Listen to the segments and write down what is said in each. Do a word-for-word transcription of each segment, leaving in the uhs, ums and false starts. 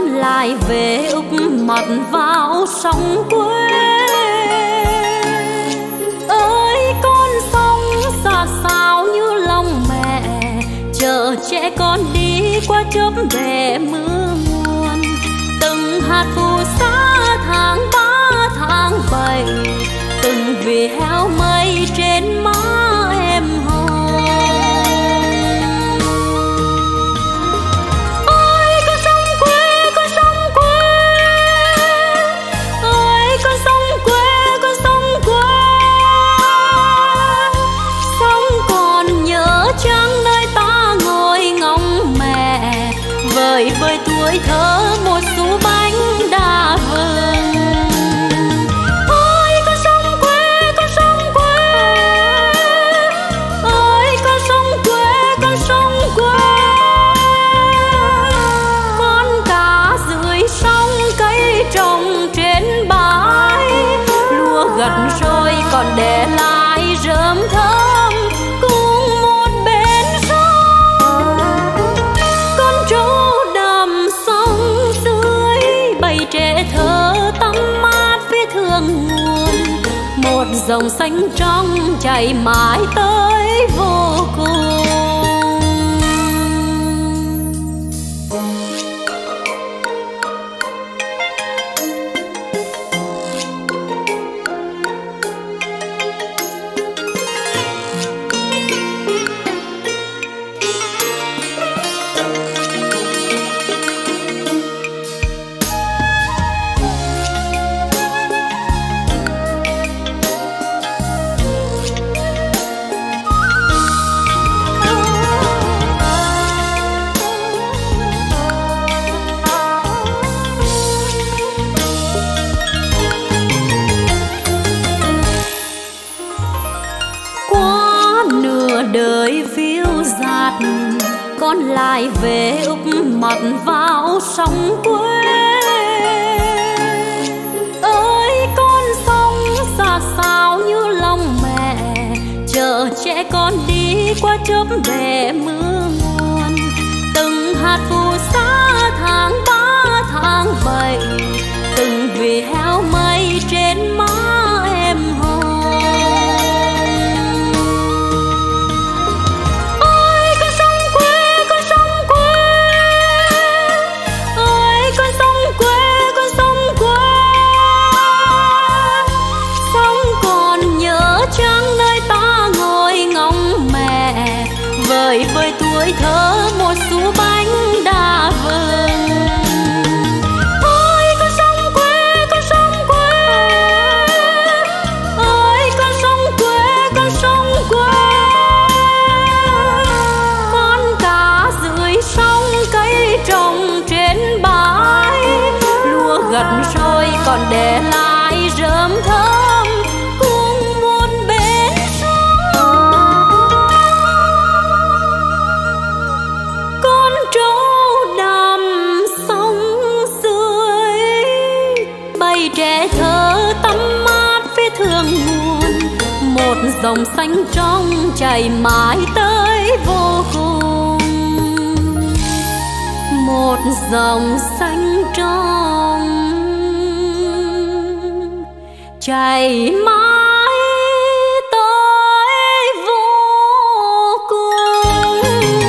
con lại về úp mặt vào sông quê. Ơi con sông xa xao như lòng mẹ, chờ trẻ con đi qua chớp bể mưa nguồn. Từng hạt phù sa tháng ba tháng bảy, từng vì heo mây trên má em hồng. Ôi con sông quê, con sông quê, ôi con sông quê, con sông quê. Sông còn nhớ chăng nơi ta ngồi ngóng mẹ, vời vơi tuổi thơ một xu bánh đa vừng. Gặt rồi còn để lại rơm thơm cùng một bên sông. Con trâu đầm sông dưới bầy trẻ thơ tắm mát phía thượng nguồn. Một dòng xanh trong chảy mãi tới vô cùng. Đời phiêu dạt con lại về úp mặt vào sông quê. Ơi con sông xa xao như lòng mẹ, chờ trẻ con đi qua chớp bể mưa nguồn. Từng hạt phù sa tháng ba tháng bảy, từng vì heo mây trên má em hồng. Vời vơi tuổi thơ một xu bánh đa vừng. Ôi con sông quê, con sông quê, ôi con sông quê, con sông quê. Con cá dưới sông cây trồng trên bãi, lúa gặt rồi còn để lại rơm thơm cùng một bên sông. Con trâu đầm sông dưới bầy trẻ thơ tắm mát phía thượng nguồn. Một dòng xanh trong chảy mãi tới vô cùng. Một dòng xanh trong chảy mãi tới vô cùng.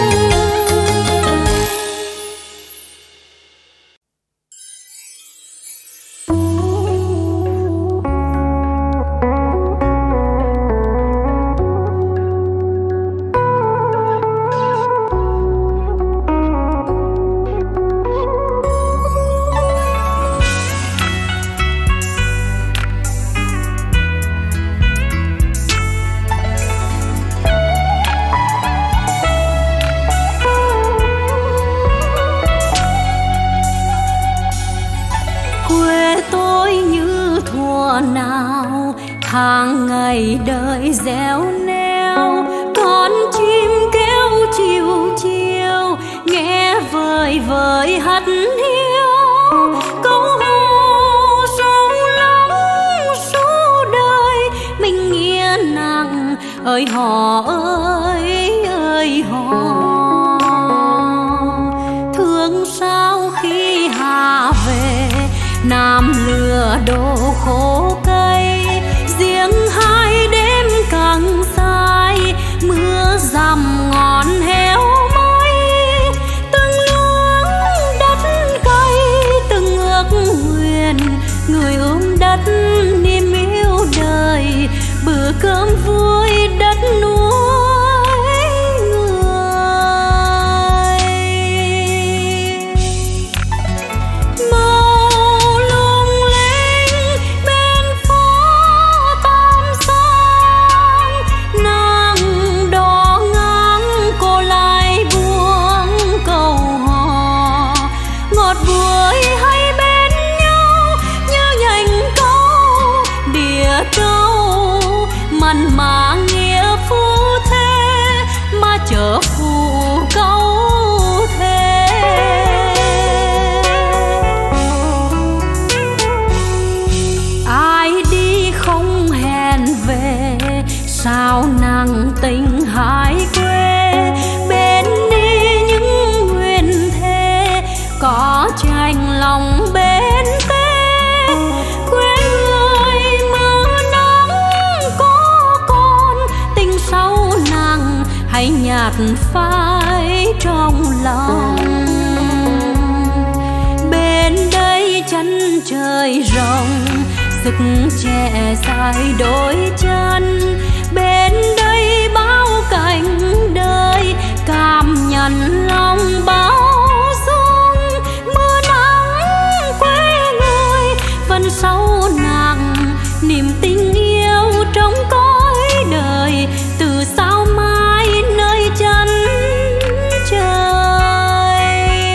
Nào tháng ngày đợi réo neo, con chim kêu chiều chiều nghe vời vời hắt hiu. Câu hò sâu lắng số đời mình nghe nặng ơi hò ơi ơi hò. Thương sao khi hà đổ khô cây. Riêng hai đêm càng dài, mưa dầm ngọn héo mây. Từng luống đất cay, từng ước nguyện, người ôm đất niềm yêu đời. Bữa cơm vui đất nuôi người. Màu lung linh bên phố Tam Giang, nàng đỏ ngang cô lại buông câu hò. Ngọt bưởi hay bên nhau như nhành câu đìa trâu, mặn mà nghĩa phu thế mà chở phụ câu thế. Ai đi không hẹn về, sao nàng tình hai quê. Bên đi những nguyện thề, có tranh lòng bên tê. Quê người mưa nắng có con, tình sau nàng hay nhạt phai trong lòng. Bên đây chân trời rộng, sức trẻ dài đôi chân. Bên đây bao cảnh đời, cảm nhận lòng bao dung. Mưa nắng quê người, phần sau nàng niềm tình yêu trong cõi đời. Từ sao mai nơi chân trời.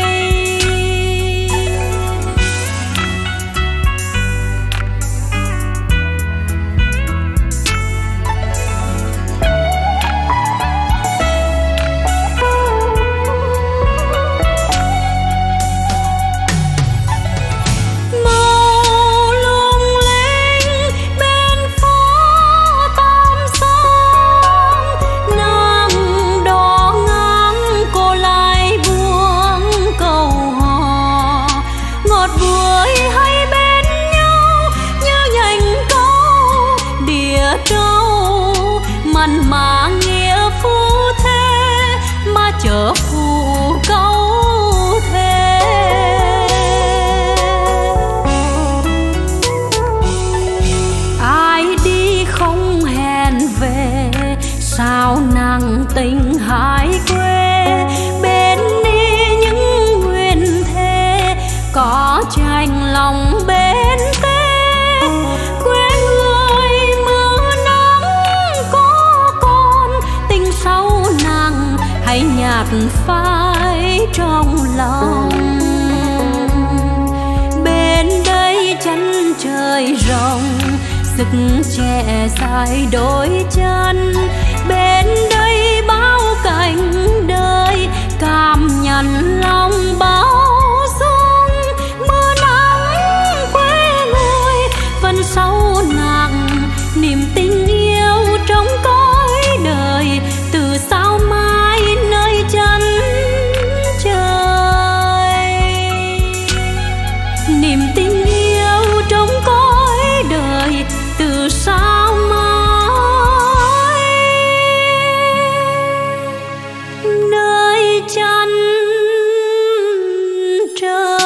Màu lung linh bên phố Tam Giang, nàng đỏ ngang cô lại buông câu hò. Ngọt bưởi hay bên nhau như nhành câu đìa trâu, mặn mà nghĩa phu thế mà chở phụ câu thế. Ai đi không hẹn về, sao nàng tình hai quê. Bên đi những nguyện thề, có tranh lòng bên tê. Quê người mưa nắng có con, tình sau nàng hay nhạt phai trong lòng. Bên đây chân trời rộng, sức trẻ dài đôi chân. Bên đây bao cảnh đời, cảm nhận lòng bao dung. Mưa nắng quê người, phần sau nàng niềm tình yêu trong cõi đời. Từ sao mai nơi chân trời, niềm tình yêu trong cõi đời. Từ sao mai nơi chân trời.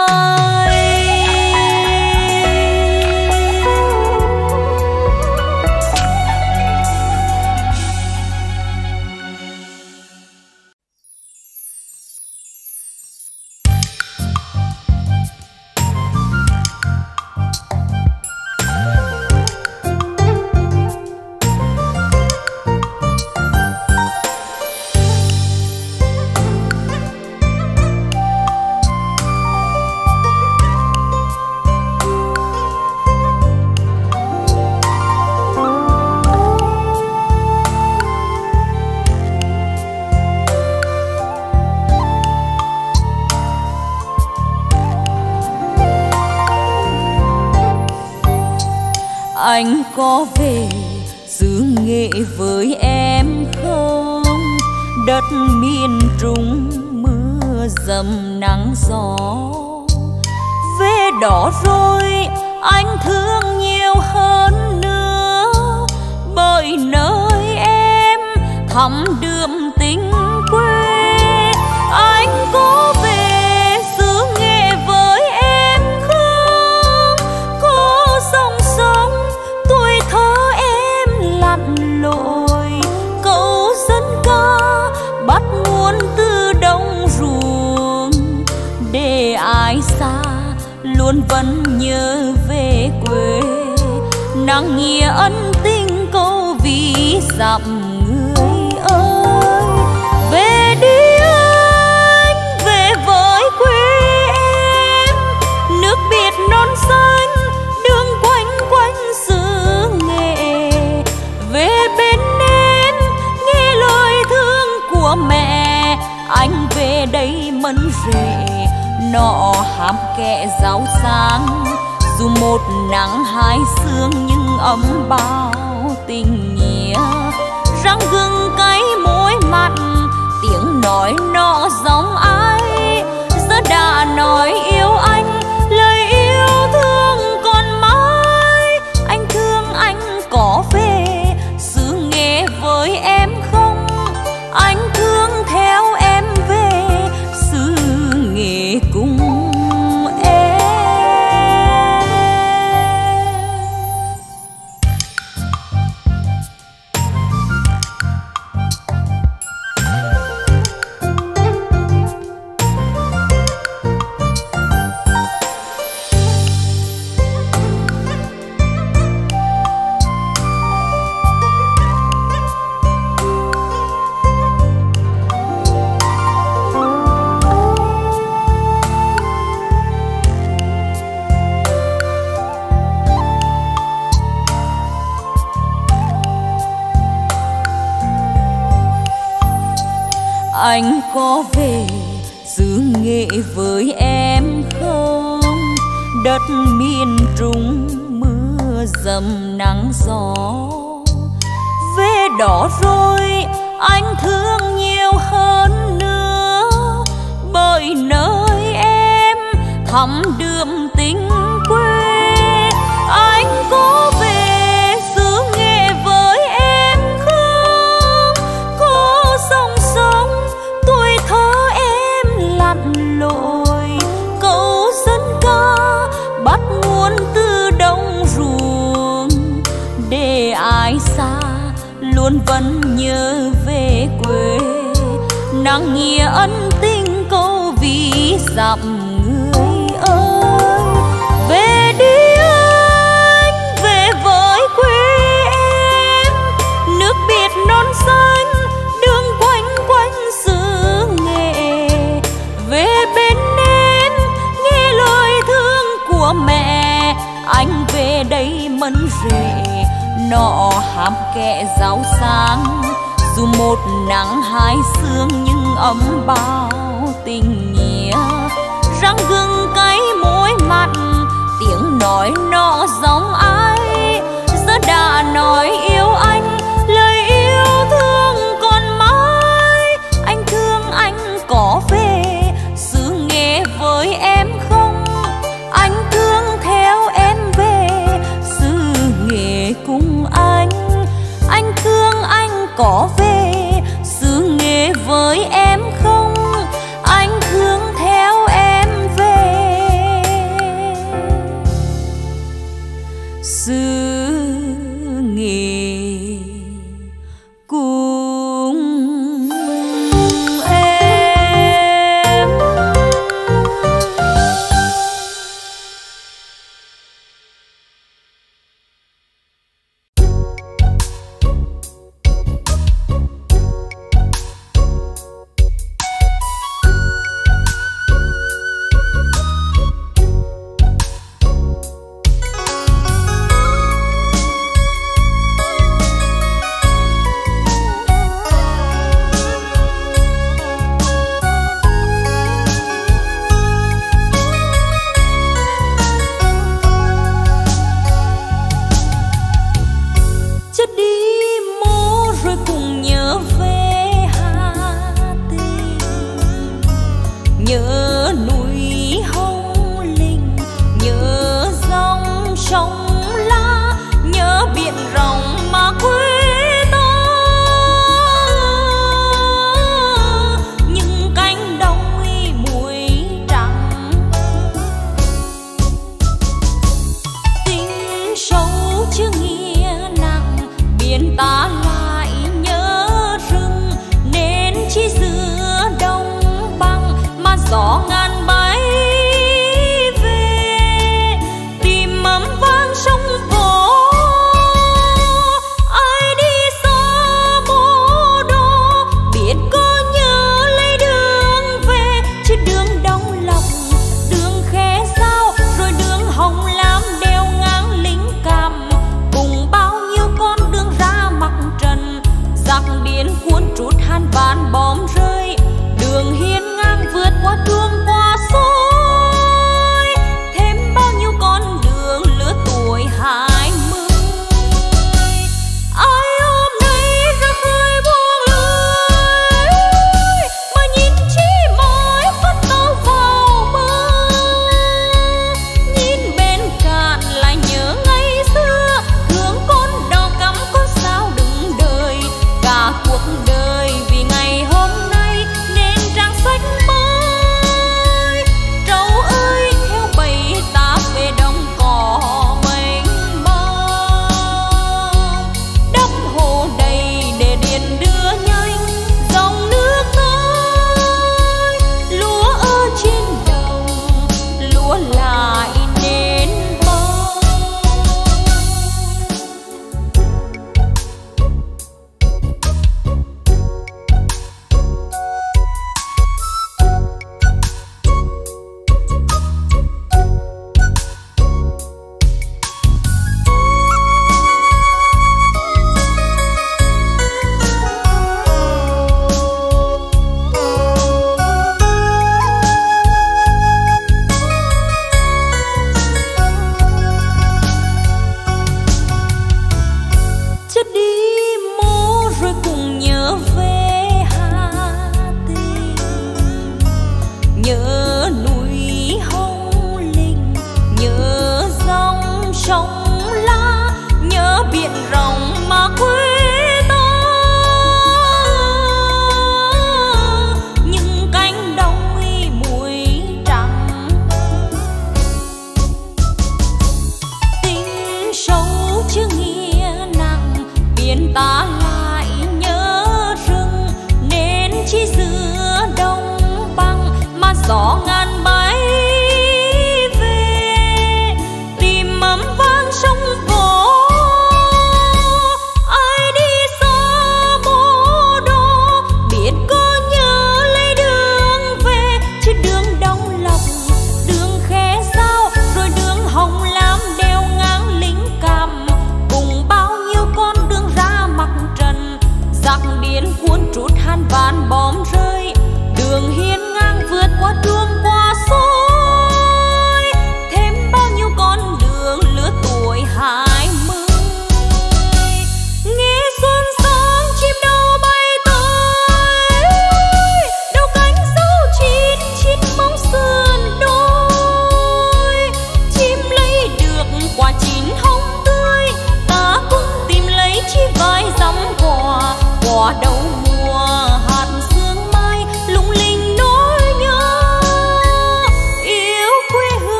Anh có về xứ Nghệ với em không? Đất miền Trung mưa dầm nắng gió, về đó rồi anh thương nhiều hơn nữa, bởi nơi em thắm đượm tình quê. Anh có về xứ Nghệ với em không? Có sông sông tuổi thơ em lặn lội, câu dân ca bắt nguồn từ đồng ruộng, để ai xa luôn vẫn nhớ về quê. Nắng nghĩa ân tình câu ví dặm người ơi. Về đi anh, về với quê em, nước biển non xanh đường quanh quanh xứ Nghệ. Về bên em nghe lời thương của mẹ, anh về đây mân rể nọ hàm kẹ rau sáng. Dù một nắng hai sương nhưng ấm bao tình nghĩa, răng gừng cay môi mặn tiếng nói nọ giống ai. Giờ đã nói yêu anh, lời yêu thương còn mãi. Anh thương anh có về xứ Nghệ với em không? Anh thương theo em về xứ Nghệ cùng em. Anh có về xứ Nghệ với em không? Đất miền Trung mưa dầm nắng gió, về đó rồi anh thương nhiều hơn nữa, bởi nơi em thắm đượm tình quê. Anh có về xứ Nghệ với em không? Có sông sông tuổi thơ em lặn lội, câu dân ca bắt nguồn từ đồng ruộng, để ai xa luôn vẫn nhớ về quê. Nắng nghĩa ân tình câu ví dặm người ơi. Về đi anh, về với quê em, nước biển non xanh đường quanh quanh xứ Nghệ. Về bên em nghe lời thương của mẹ, anh về đây mân rể nọ hàm kẹ rau sáng. Dù một nắng hai sương nhưng ấm bao tình nghĩa, răng gừng cay môi mặn tiếng nói nọ giống ai. Giờ đã nói yêu anh, lời yêu thương còn mãi. Anh thương anh có về xứ Nghệ với em không? Anh thương theo em về xứ Nghệ cùng anh. Anh thương anh có về xứ Nghệ với em không? Anh thương theo em về gió ngàn bay về tìm mắm vang sông vỗ. Ai đi xa mô đô biết có nhớ lấy đường về, chứ đường Đông Lộc, đường Khe Sao, rồi đường Hồng Lam đeo ngang lính Cam, cùng bao nhiêu con đường ra mặt trần. Giặc điên cuốn trút han van bom rơi, đường hiên ngang vượt qua thương qua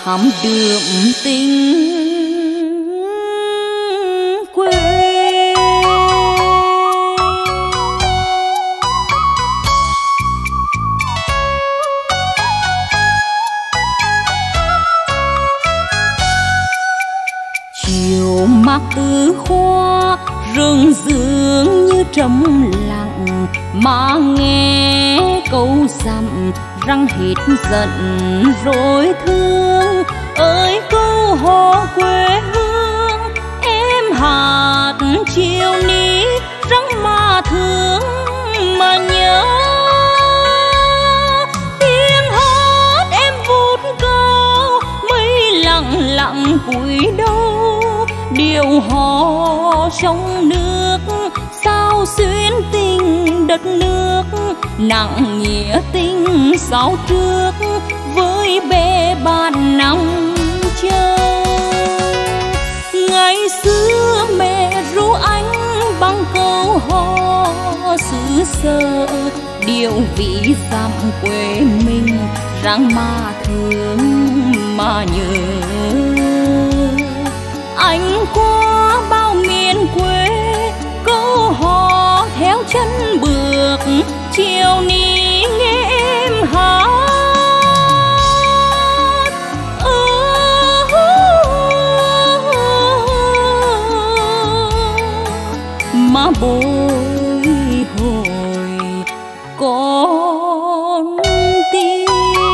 thắm đượm tình quê. Chiều mát tứ hoa rừng rương như trầm lặng, mà nghe câu dặm răng hết giận rồi thương. Ơi câu hò quê hương em hạt chiều ní răng mà thương mà nhớ. Tiếng hát em vút cao mây lặng lặng cúi đầu, điệu hò sông nước sao xuyên tình đất nước, nặng nghĩa tình sao trước với bè bạn năm châu. Ngày xưa mẹ ru anh bằng câu hò xứ sở, điệu vị dặm quê mình răng mà thương mà nhớ. Anh qua bao miền quê câu hò theo chân bước, chiều ní nghe em hát. Mà bồi hồi con tim.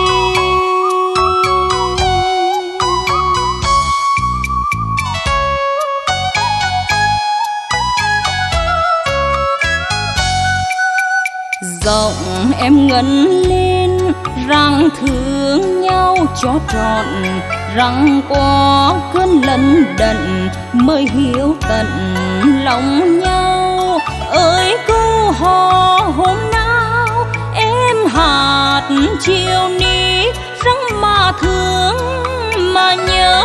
Giọng em ngân lên rằng thương nhau cho trọn, rằng có cơn lân đận mới hiểu tận lòng nhau. Ơi câu hò hôm nào em hạt chiều ní răng mà thương mà nhớ.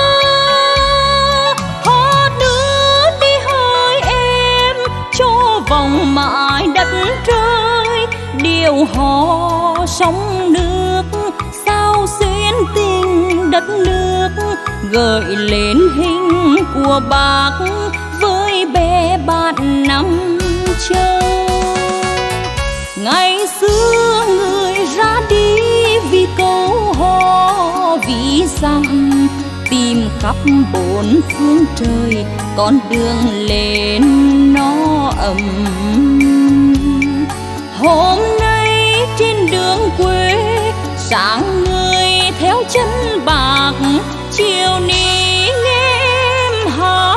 Hát đưa đi hơi em cho vòng mãi đất trời, điệu hò sông nước sao xuyên tình đất nước, gợi lên hình của bác với bè bạn năm châu. Ngày xưa người ra đi vì câu hò vì dặm, tìm khắp bốn phương trời con đường lên nó ấm. Hôm nay trên đường quê sáng người theo chân bạc, chiều ní nghe em hát.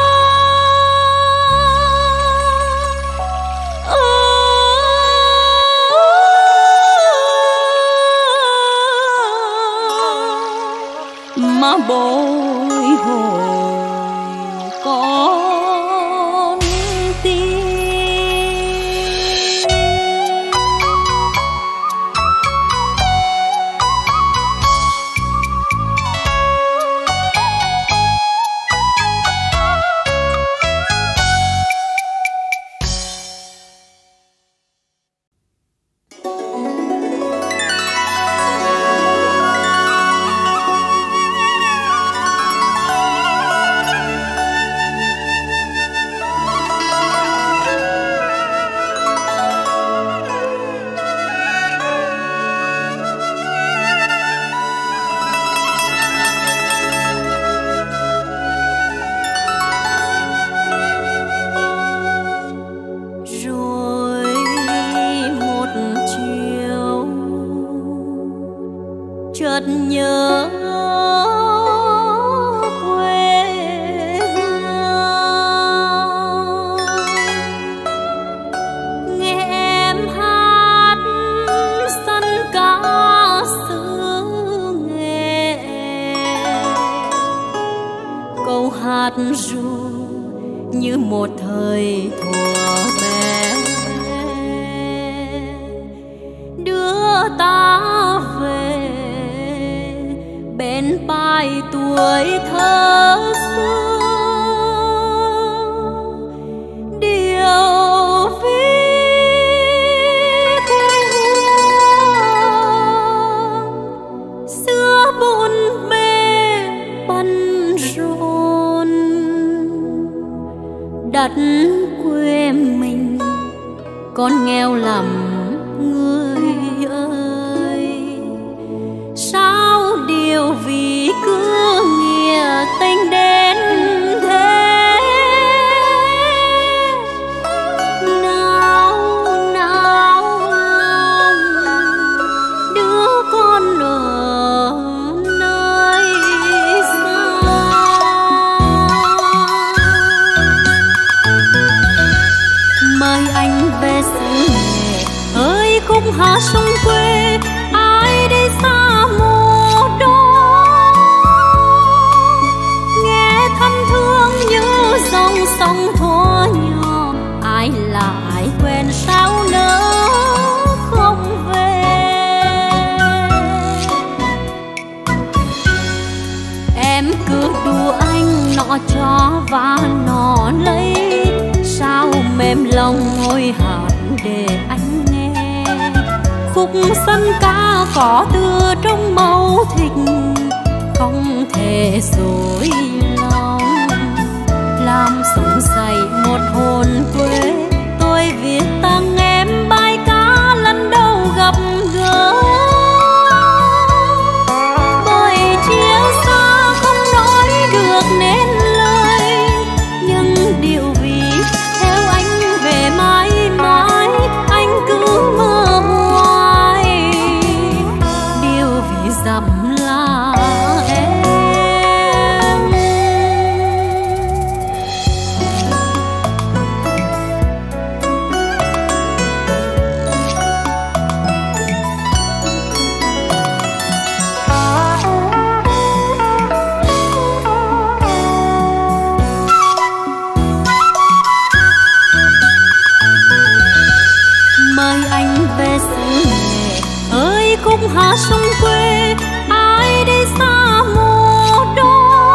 Mà bồi hồi con tim. Chợt nhớ quê hương, nghe em hát sân ca xứ nghệ, câu hát ru như một thời thuở bé, đưa ta về bên bài tuổi thơ xưa. Điều vì quê hương xưa bộn bề rộn. Đất quê mình con nghèo lắm người ơi, sao điều vì cứ nghĩa tình đến thế. Nào nào lòng đứa con ở nơi xa, mời anh về xứ nghệ ơi khúc hát sông quê. Ai đi xa mùa đó nghe thăm thương như dòng sông thuở nhỏ, ai lại quên sao nỡ không về. Em cứ đùa anh nọ cho và nọ lấy, sao mềm lòng ngồi hát để anh nghe. Khúc sân ca có từ trong máu thịt, không thể dối lòng làm sống dậy một hồn quê. Tôi viết tặng em bài ca lần đầu gặp gỡ, bởi chia xa không nói được nên lời, nhưng điều vì theo anh về mãi mãi anh cứ mơ hoài. Điều vì dặm là em. Mời anh về xứ nghệ ơi khúc hát sông quê. Ai đi xa mùa đó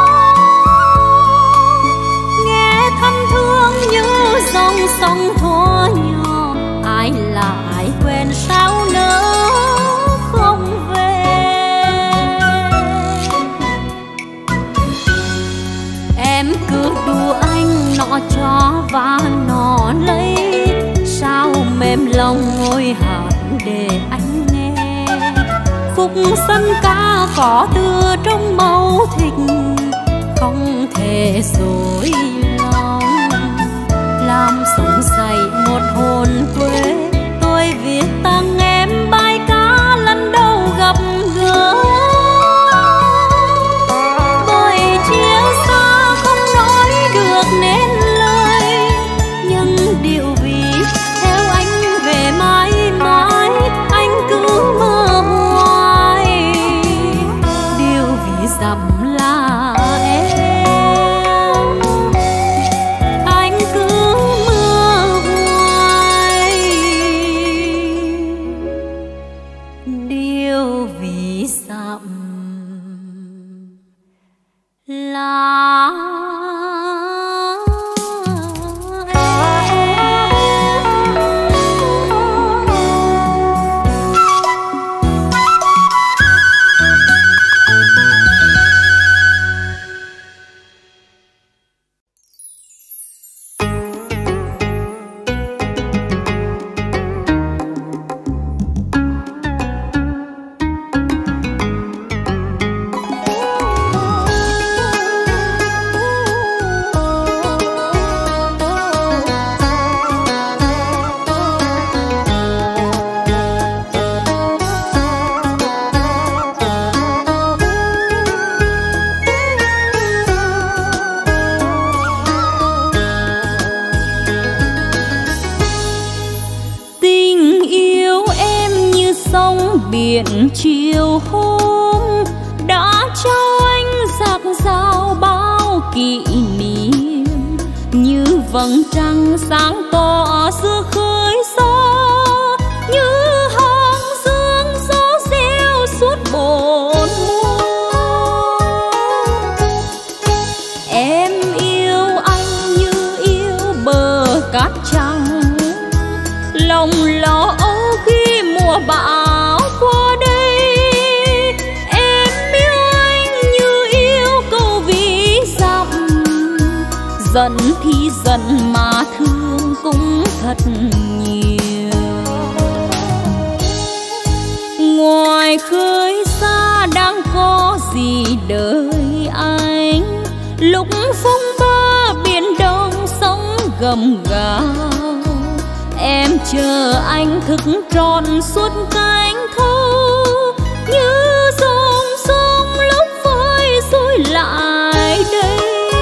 nghe thăm thương như dòng sông thuở nhỏ, ai lại quên sao nỡ không về. Em cứ đùa anh nọ cho và nọ lấy, sao mềm lòng ngồi hát để anh nghe. Khúc sân ca có từ trong máu thịt, không thể dối lòng làm sống dậy một hồn quê. Tôi viết tặng em bài ca lần đầu gặp gỡ, bởi chia xa không nói được nên lời, nhưng điều vì theo anh về mãi mãi anh cứ mơ hoài. Điều vì dặm là em, anh cứ mơ hoài. Điều vì dặm là biển chiều hôm đã cho anh dạt dào bao kỷ niệm, như vầng trăng sáng tỏ giữa khơi xa, như hàng dương gió reo suốt bốn mùa. Em yêu anh như yêu bờ cát trắng, lòng lo âu khi mùa bão qua đây. Em yêu anh như yêu câu ví Giận thì giận mà thương cũng thật nhiều. Ngoài khơi xa đang có gì đợi anh, lúc phong ba biển đông sóng gầm gào. Em chờ anh thức trọn suốt cánh thâu, như dòng sông lúc vơi rồi lại đây.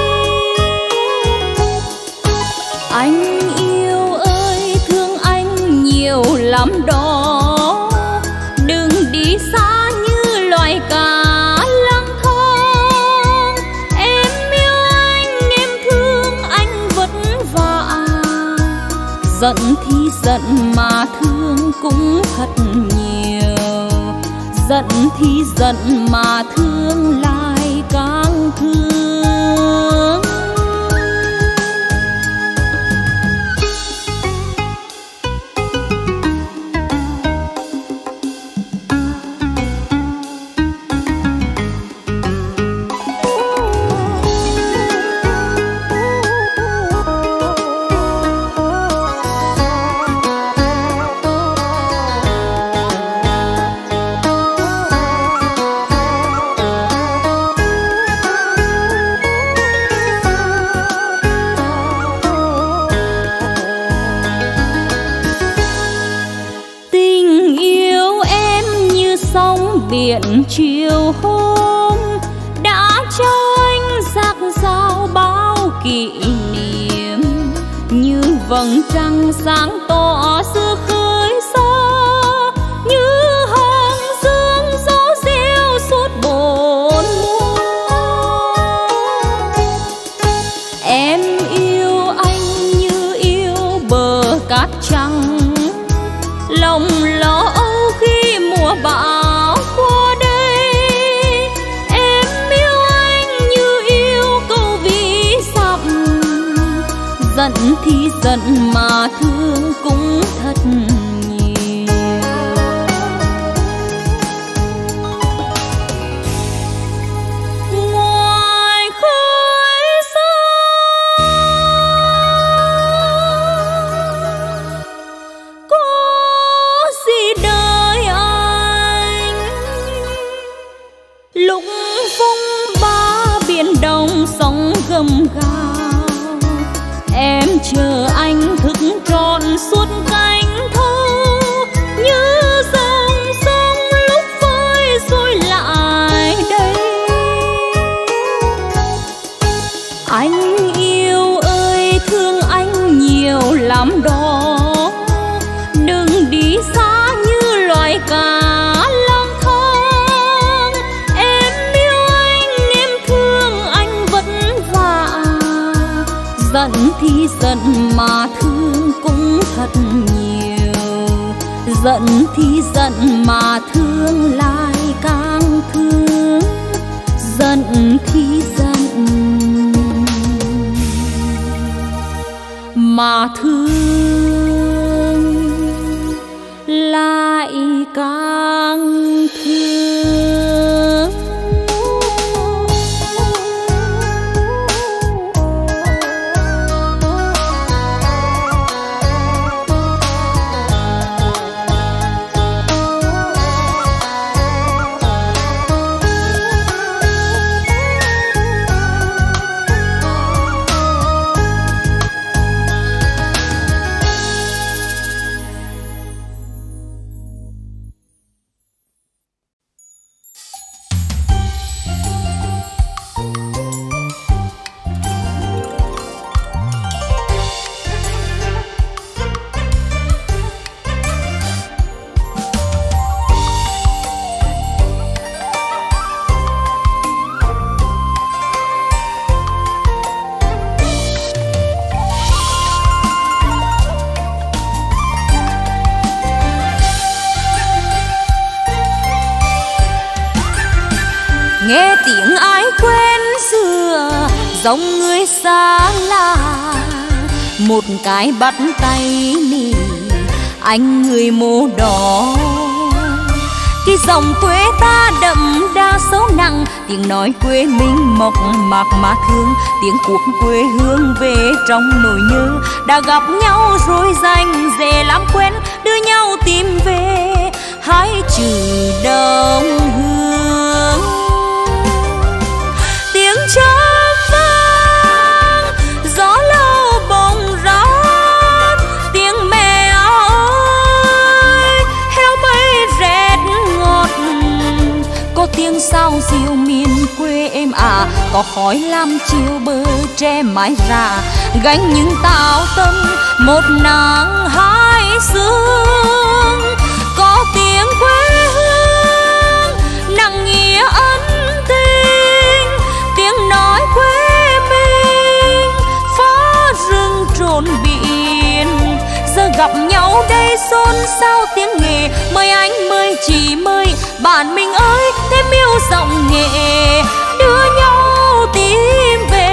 Anh yêu ơi thương anh nhiều lắm đó, đừng đi xa như loài cá lang thang. Em yêu anh, em thương anh vất vả. Giận thì giận mà thương cũng thật nhiều. Giận thì giận mà thương lại càng thương. Biển chiều hôm đã cho anh dạt dào bao kỷ niệm, như vầng trăng sáng tỏ giữa khơi xa, như hàng dương gió reo suốt bốn mùa. Em yêu anh như yêu bờ cát trắng, lòng lo âu khi mùa bão qua đây. Em yêu anh như yêu câu ví dặm, giận thì giận mà thương cũng thật nhiều. Ngoài khơi xa có gì đời anh, lúc phong ba biển đông sóng gầm gào. Em chờ anh thức trọn suốt cánh thâu, như dòng sông lúc vơi rồi lại đây. Anh yêu ơi thương anh nhiều lắm đó, đừng đi xa như loài cá lang thang. Em yêu anh, em thương anh vất vả. Giận thì giận mà thương cũng thật nhiều. Giận thì giận mà thương lại càng thương. Giận thì giận mà thương lại càng thương. Nghe tiếng ai quen xưa, giống người xa lạ. Một cái bắt tay nì, anh người mô đỏ. Khi dòng quê ta đậm đa sâu nặng, tiếng nói quê mình mộc mạc mà thương, tiếng cuộc quê hương về trong nỗi nhớ. Đã gặp nhau rồi dành dễ làm quen, đưa nhau tìm về hai chữ đồng hương. Tiếng chớp vang gió lâu bồng rát, tiếng mẹ ơi heo mây rét ngọt. Có tiếng sao diều miền quê em à, có khói lam chiều bờ tre mái ra, gánh những tao tâm một nắng hai sương. Có tiếng quê hương nặng nghĩa ân tình, tiếng nói quê mình phá rừng trồn biển. Giờ gặp nhau đây xôn xao tiếng nghề, mời anh mời chị mời bạn mình ơi, thêm yêu giọng nghệ đưa nhau tìm về.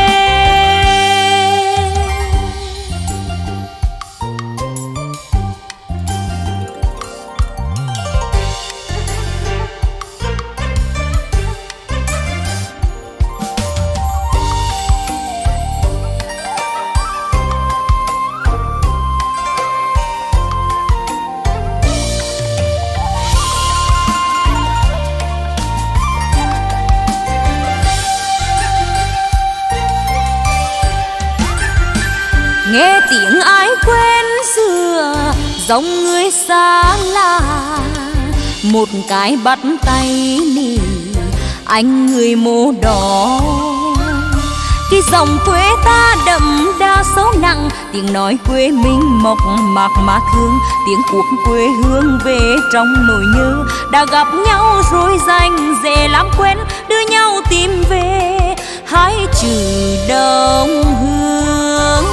Nghe tiếng ai quen xưa, giống người xa lạ, một cái bắt tay nì anh người mô đỏ. Khi dòng quê ta đậm đa sâu nặng, tiếng nói quê mình mộc mạc mà thương, tiếng cuộc quê hương về trong nỗi nhớ. Đã gặp nhau rồi dành dễ làm quen, đưa nhau tìm về hai chữ đồng hương.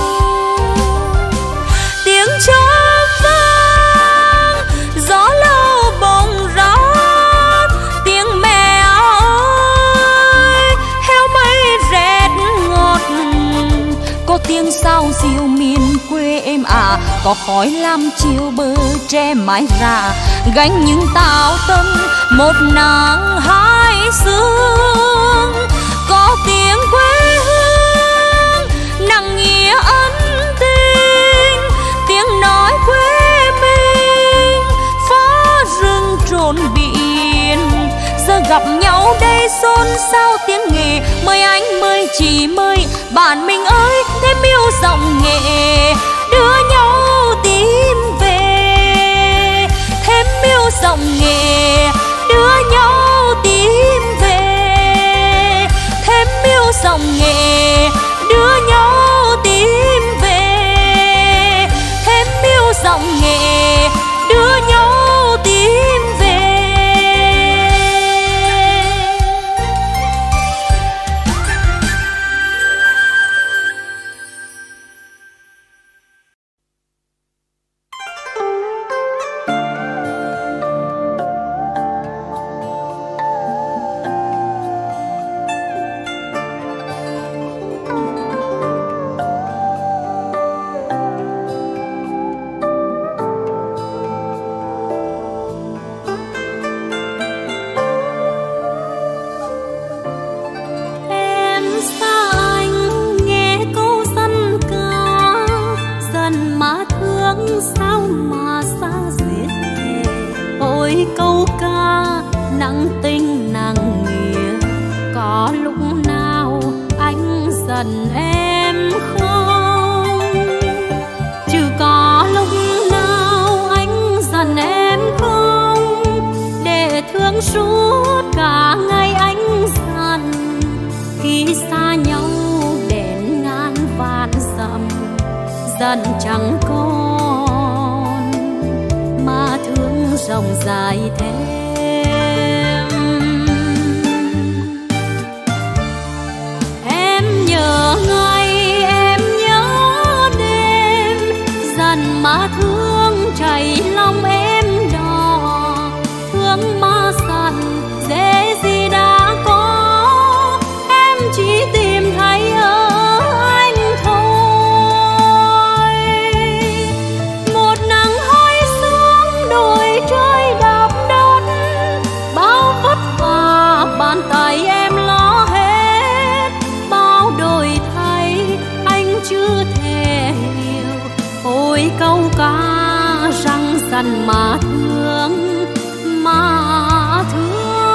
Tiếng chớp vang gió lâu bồng rát, tiếng mẹ ơi heo mây rét ngọt. Có tiếng sao diều miền quê em à, có khói lam chiều bờ tre mái ra, gánh những tao tâm một nắng hai sương. Có tiếng quê hương nặng nghĩa ân tình, tiếng nói quê mình phá rừng trồn biển. Giờ gặp nhau đây xôn xao tiếng nghề, mời anh mời chị mời bạn mình ơi, thêm yêu giọng nghệ đưa nhau tìm về. Thêm yêu giọng nghệ đưa nhau tìm về. Thêm yêu giọng nghệ đưa nhau tìm về. Thêm yêu giọng nghệ đưa nhau tìm về. Câu ca nặng tình nặng nghĩa, có lúc nào anh giận em không? Chứ có lúc nào anh giận em không? Để thương suốt cả ngày anh giận, khi xa nhau đến ngàn vạn dặm, giận chẳng còn mà thương rộng dài thêm. Em nhớ ngày, em nhớ đêm, dần mà thương chảy lòng em đỏ. Thương mà giận dễ gì đã có, em chỉ tìm thấy ở anh thôi. Một nắng hoi xuống đồi trời đạp đất, dằn mà thương, mà thương.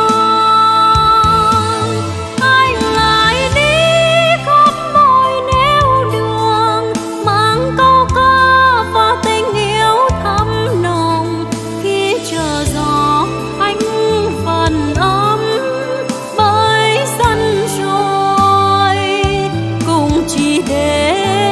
Anh lại đi khắp mọi nẻo đường, mang câu ca và tình yêu thắm nồng. Khi chờ gió anh phần ấm bởi sân rồi, cùng chỉ để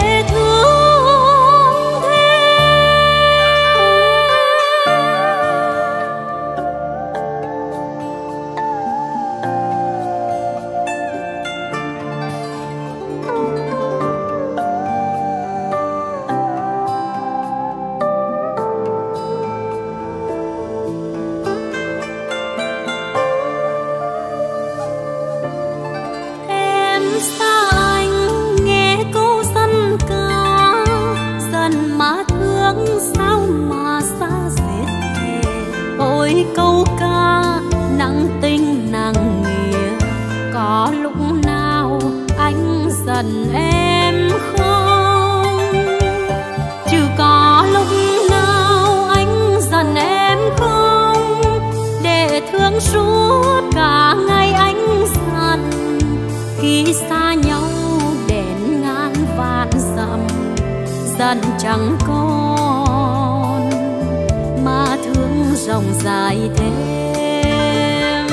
câu ca nặng tình nặng nghĩa. Có lúc nào anh giận em không? Chứ có lúc nào anh giận em không? Để thương suốt cả ngày anh giận. Khi xa nhau đến ngàn vạn dặm, giận chẳng còn mà thương rộng dài thêm.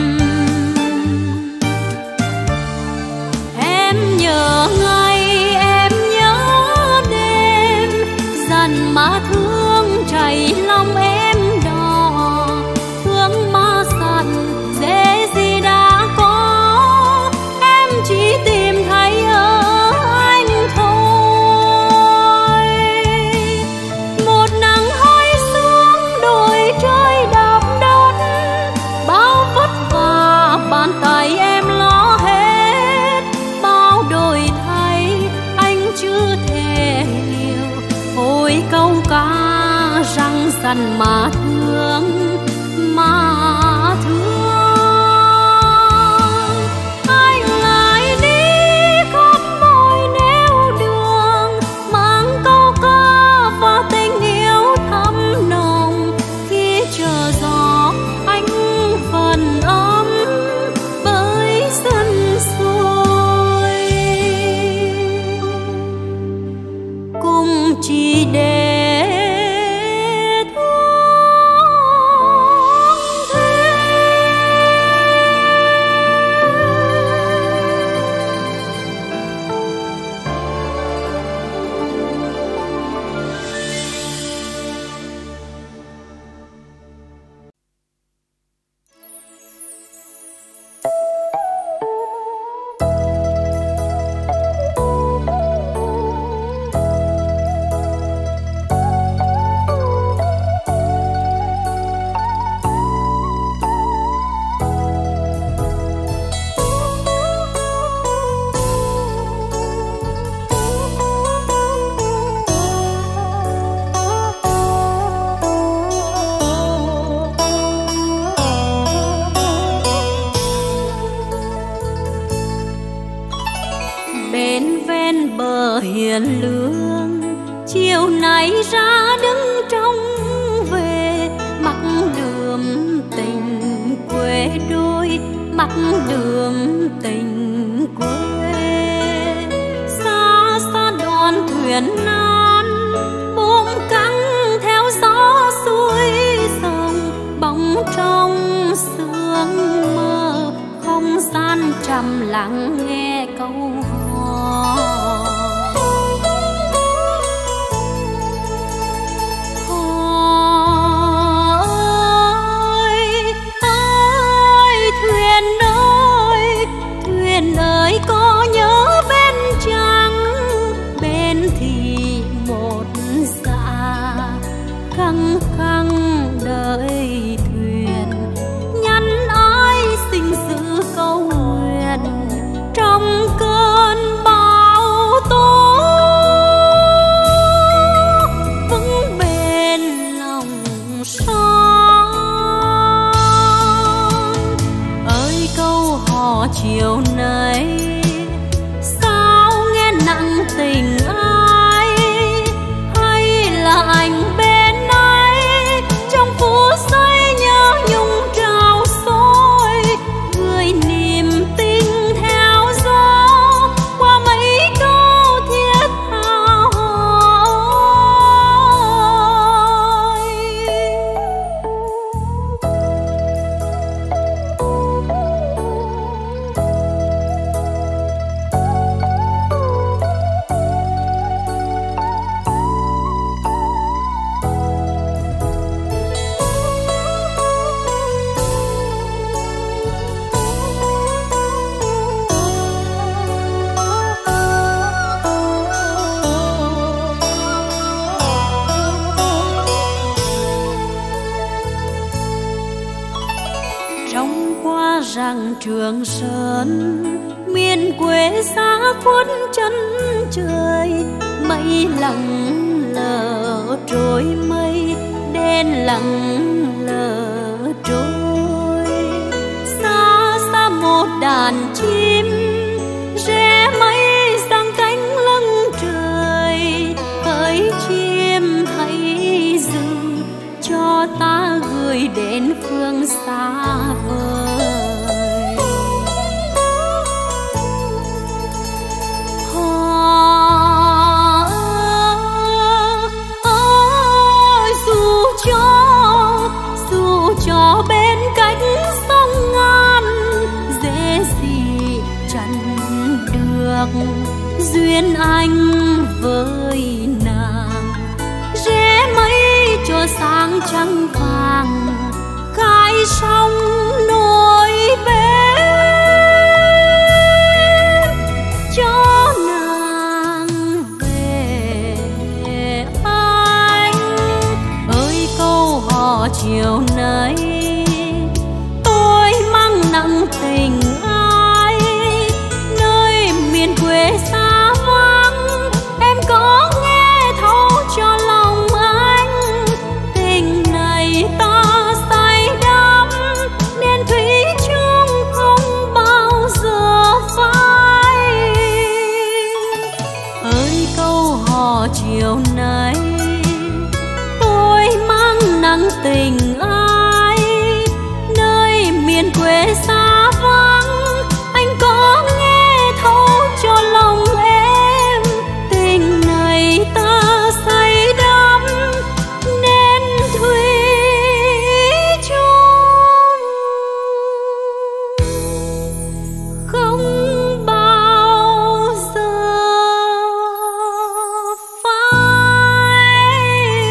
Em nhớ ngày, em nhớ đêm, dần mà thương chảy lòng em đỏ. Thương mà giận dễ gì đã có, em chỉ tìm thấy ở anh thôi. Một nắng hoi xuống đồi trời đạp đất, bao vất vả bàn tay em lo hết. Bao đổi thay anh chưa thể hiểu, ôi câu ca răng rằn mà thương, mà thương. Anh lại đi khắp mọi nẻo đường, mang câu ca và tình yêu thắm nồng. Khi chờ gió anh phần ấm bởi sân xuôi, cùng chỉ để bên ven bờ hiền lương, chiều nay ra đứng trong về. Mặc đường tình quê đôi, mặc đường tình quê. Xa xa đoàn thuyền nan buông căng theo gió xuôi dòng. Bóng trong sương mơ, không gian trầm lặng nghe câu hò. Ôi, ôi, thuyền ơi, thuyền ơi có nhớ bên trăng, bên thì một dạ khăng khăng đợi thuyền. Nhắn ai xin giữ câu nguyện trong cơn bão tố, vững bên lòng son. Ơi câu hò chiều nay sao nghe nặng tình ai, hay là anh bên ấy lần miền quê xa khuất chân trời, mây lặng lờ trôi mây đen lặng lờ trôi. Xa xa một đàn chim rẽ mây sang cánh lưng trời, hỡi chim hãy dừng cho ta gửi đến phương xa vời. Cho bên cánh sông Ngàn dễ gì chẳng được duyên anh với nàng, rẽ mây cho sáng trăng vàng khai sông nổi bên cho nàng về. Anh ơi câu hò chiều nay tôi mang nặng tình ai, nơi miền quê xa vắng em có nghe thấu cho lòng anh. Tình này ta say đắm nên thủy chung không bao giờ phai. Ơi câu hò chiều nay tôi mang nặng tình ai, nơi miền quê xa vắng anh có nghe thấu cho lòng em. Tình này ta say đắm nên thủy chung không bao giờ phai.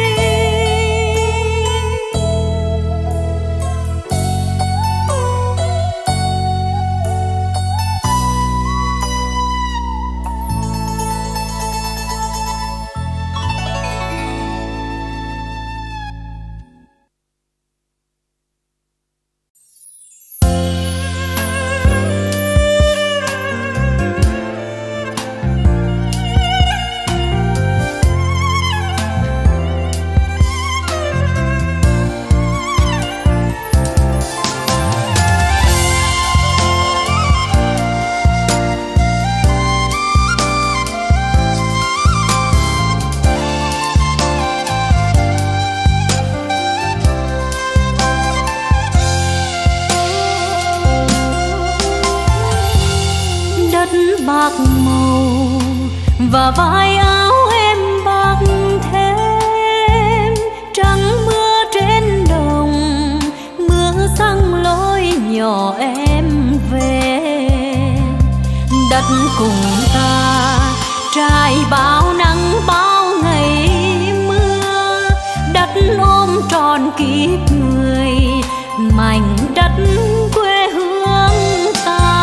Bạc màu và vai áo em bạc thêm, trắng mưa trên đồng, mưa răng lối nhỏ em về. Đất cùng ta trải bao nắng bao ngày mưa, đất ôm tròn kiếp người mảnh đất quê hương ta.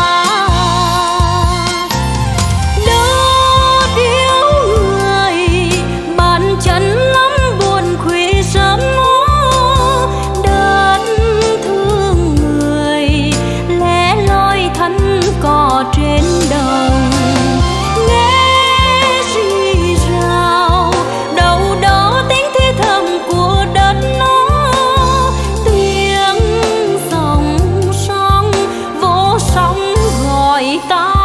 Chân lắm buồn khuya sớm ngủ, đơn thương người lẻ loi thân cò trên đồng. Nghe rì rào đâu đó tiếng thi thầm của đất nó, tiếng dòng sông vô sóng gọi ta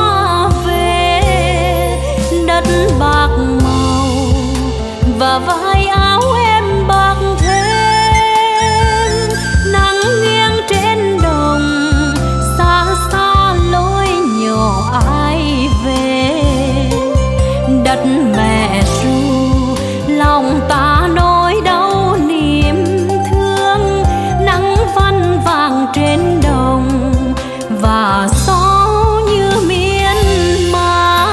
về. Đất bạc màu và vai áo em bạc thêm, nắng nghiêng trên đồng, xa xa lối nhỏ ai về. Đất mẹ ru lòng ta nỗi đau niềm thương, nắng văn vàng trên đồng và gió như miên man.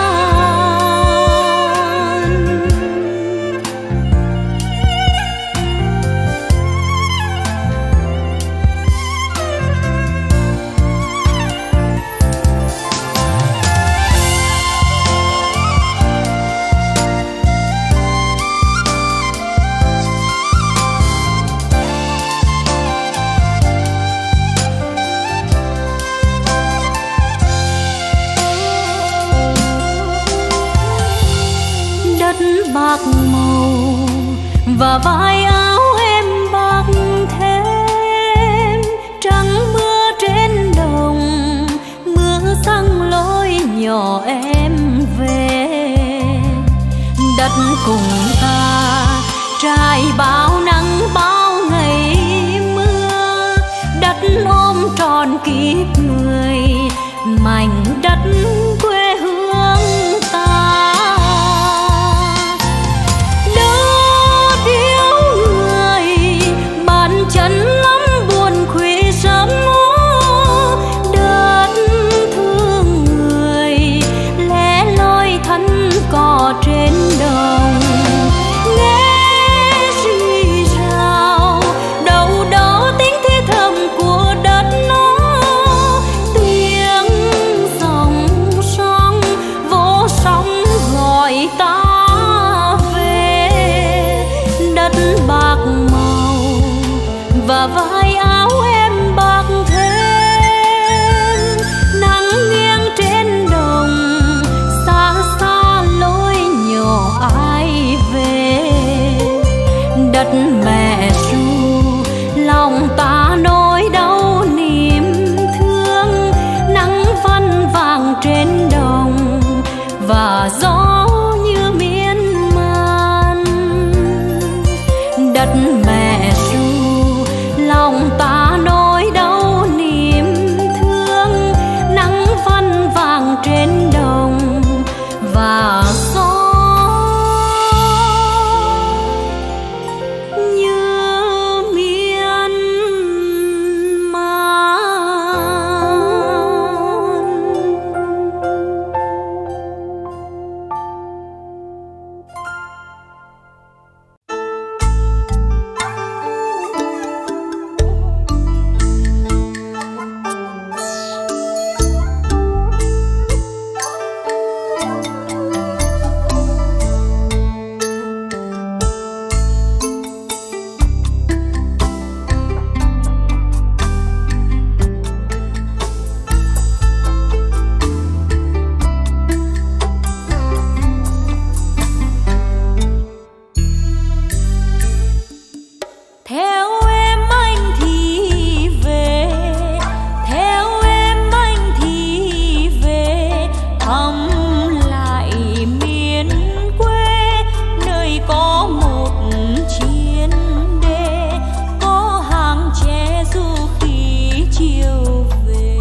và vai áo em bạc thêm. Trăng mưa trên đồng, mưa răng lối nhỏ em về. Đất cùng ta trải bao nắng bao ngày mưa, đất ôm tròn kiếp người, mảnh đất quê hương ta. Đất yêu người bàn chân lắm buồn khuya sớm ngủ, đất thương người lẻ loi thân cò trên đồng. Nghe rì rào đâu đó tiếng thế thầm của đất nó, tiếng dòng sông vô sóng gọi ta về. Đất bạc màu và vai áo em bạc thêm. Nắng nghiêng trên đồng, xa xa lối nhỏ ai về. Đất mẹ ru lòng ta nỗi đau niềm thương, nắng văn vàng trên đồng và gió như miên man. Đất mẹ ru lòng ta nỗi đau niềm thương, nắng văn vàng trên đồng và gió như miên man. Theo em anh thì về, theo em anh thì về, thăm lại miền quê, nơi có một chiến đê, có hàng tre du khi chiều về.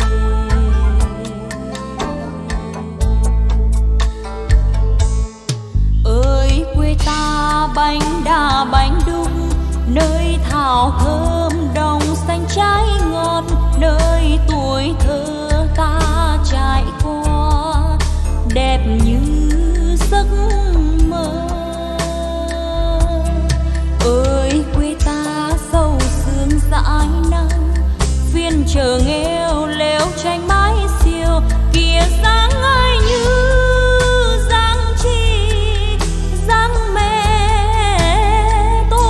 Ơi quê ta bánh đa bánh đúc, nơi thảo thơm đồng xanh trái ngọt, nơi tuổi thơ ta trải qua đẹp như giấc mơ. Ơi quê ta sâu sương dãi nắng, phiên chờ nghèo lều tranh mái xiêu, kia dáng ai như dáng chi dáng mẹ tôi.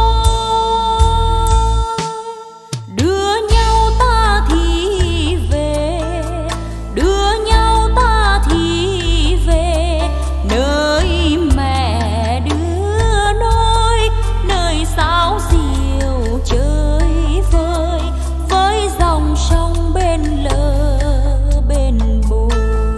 Đưa nhau ta thì về, đưa nhau ta thì về, nơi mẹ đưa nôi, nơi sáo diều chơi vơi với dòng sông bên lờ bên bồi.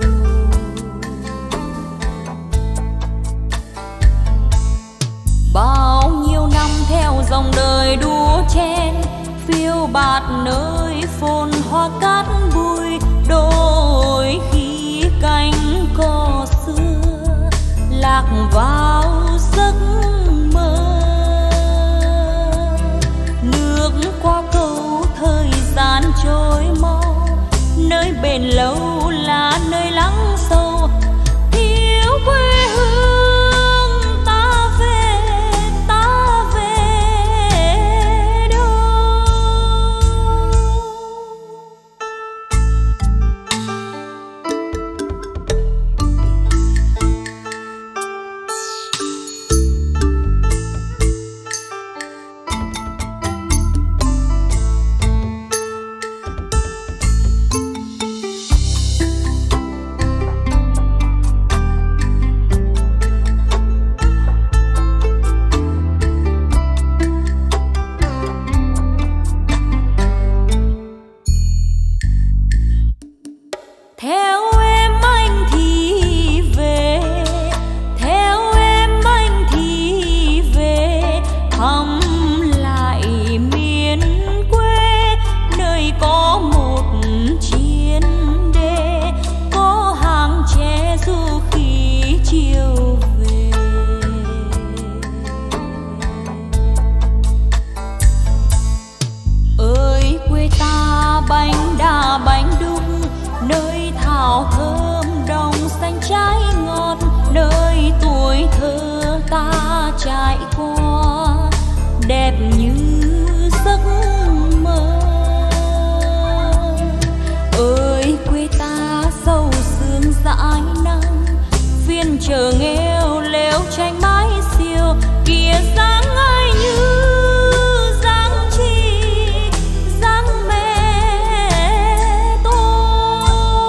Bao nhiêu năm theo dòng đời đua chen, phiêu bạt nơi phồn hoa cát bụi, đôi khi cánh cò xưa lạc vào giấc mơ. Nước qua cầu thời gian trôi mau, nơi bền lâu là nơi lắng sâu, thiếu quê hương ta về, ta về đâu. vào thơm đồng xanh trái ngọt, nơi tuổi thơ ta trải qua đẹp như giấc mơ. Ơi quê ta sâu sương dãi nắng, phiên chờ nghèo lều tranh mái xiêu, kia dáng ai như dáng chi dáng mẹ tôi.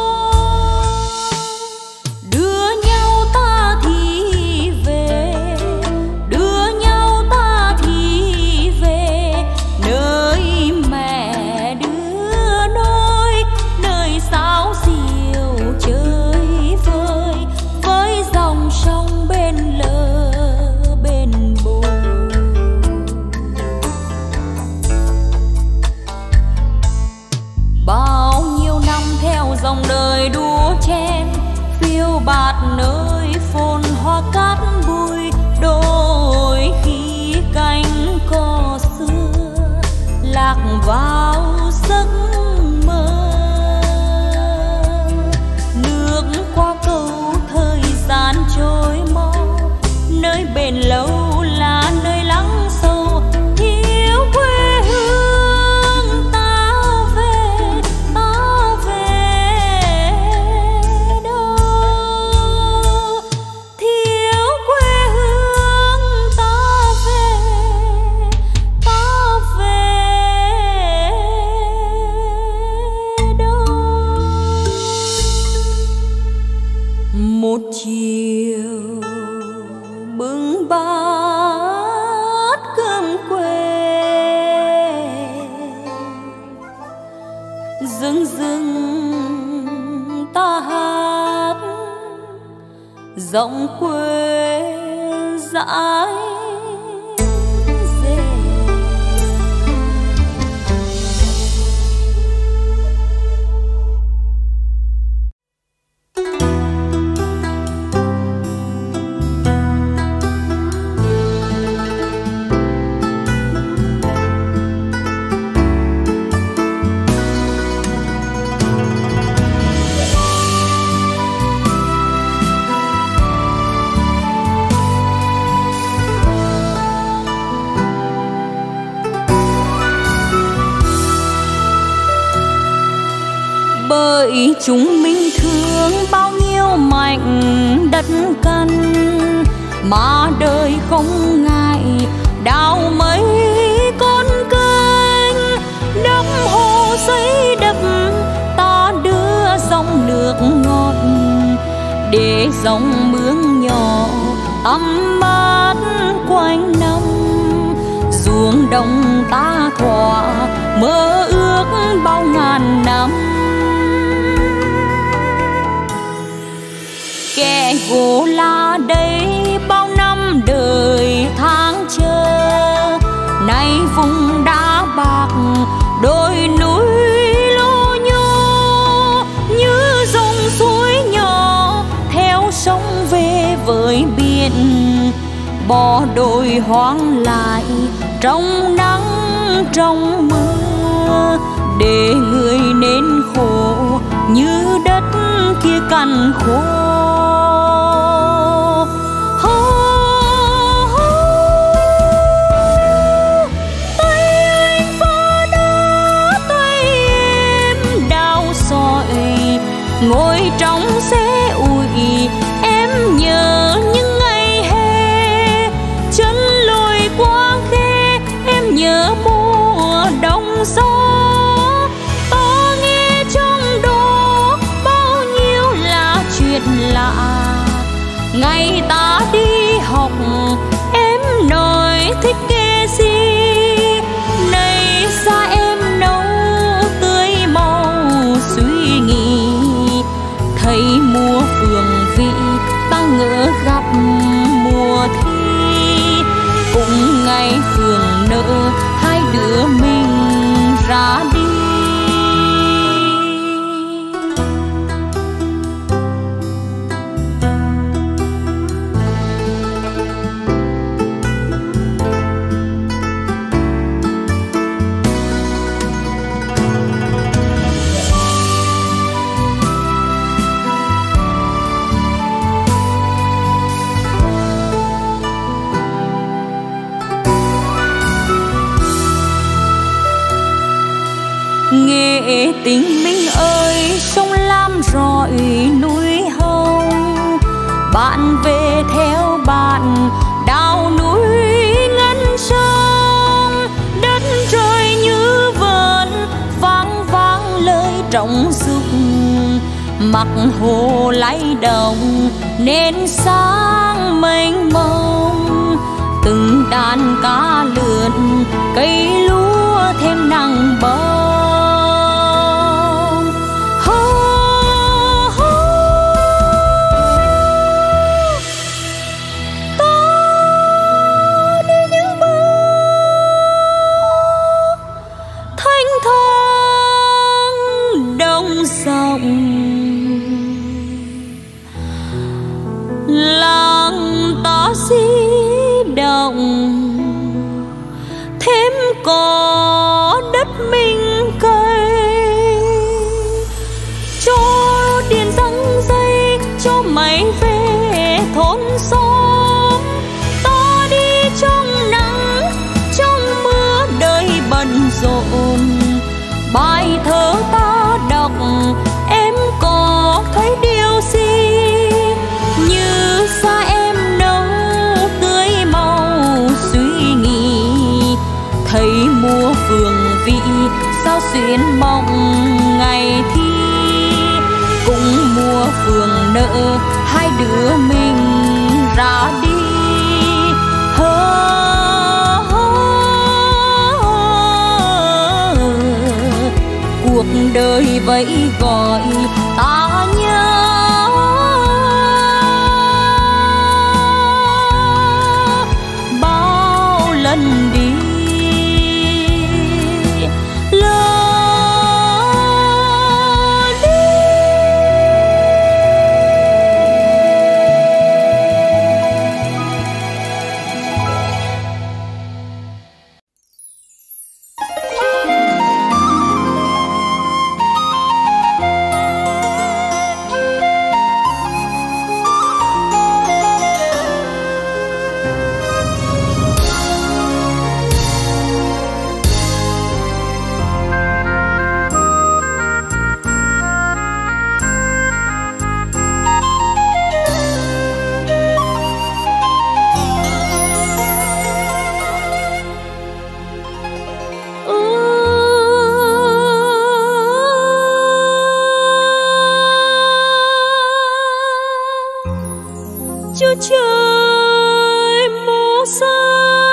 Đưa nhau ta thì về, đưa nhau ta thì về, nơi mẹ đưa nôi, nơi sáo diều chơi vơi với dòng sông bên lờ bên bờ. Bao nhiêu năm theo dòng đời đua chen, phiêu bạt nơi phồn hoa cát bụi, đôi khi cánh cò xưa lạc vào giấc mơ. Nước qua cầu thời gian trôi mau, nơi bền lâu là nơi lắng sâu, thiếu quê hương ta về, ta về đâu. Thiếu quê hương ta về, ta về đâu. Một chiều bưng bát cơm quê, dưng dưng ta hát giọng quê dãi dề. Bởi chúng mình thương bao nhiêu mảnh đất căn, mà đời không ngại đào mấy con kênh, đắp hồ xây đập ta đưa dòng nước ngọt, để dòng mương nhỏ tắm mát quanh năm. Ruộng đồng ta thỏa mơ ước bao ngàn năm, kẻ gỗ là đây bao năm đời tháng chờ. Nay vùng đá bạc đôi núi lô nhô, như dòng suối nhỏ theo sông về với biển. Bỏ đồi hoang lại trong nắng trong mưa, để người nên khổ như đất kia cằn khô. Ngồi trong xe ủi em nhớ những ngày hè, chân lùi qua khe em nhớ mùa đông gió. Ta nghe trong đó bao nhiêu là chuyện lạ, ngày ta đi học em nói thích nghe gì. Này xa em nấu tươi màu suy nghĩ, thấy mùa phường vị ta ngỡ gặp mùa thi. Cũng ngày phường nợ hai đứa mình ra đi. tình mình ơi sông Lam rọi núi Hồng, bạn về theo bạn đào núi ngân sông, đất trời như vần vang vang lời trọng dục, mặt hồ lay động nên sáng mênh mông, từng đàn cá lượn cây lúa thêm nắng bông. Làng ta di động thêm có đất mình cây, cho điện răng dây cho máy về thôn xóm, ta đi trong nắng trong mưa đời bận rộn. Bài thơ ta đọc em có thấy điều gì như xa em nấu tươi màu suy nghĩ, thấy mùa phường vị sao xuyên mộng ngày thi, cũng mùa phường nợ hai đứa mình ra đi. Cuộc đời vậy gọi ta nhớ, bao lần đi lỡ đi. Chúa trời mùa xa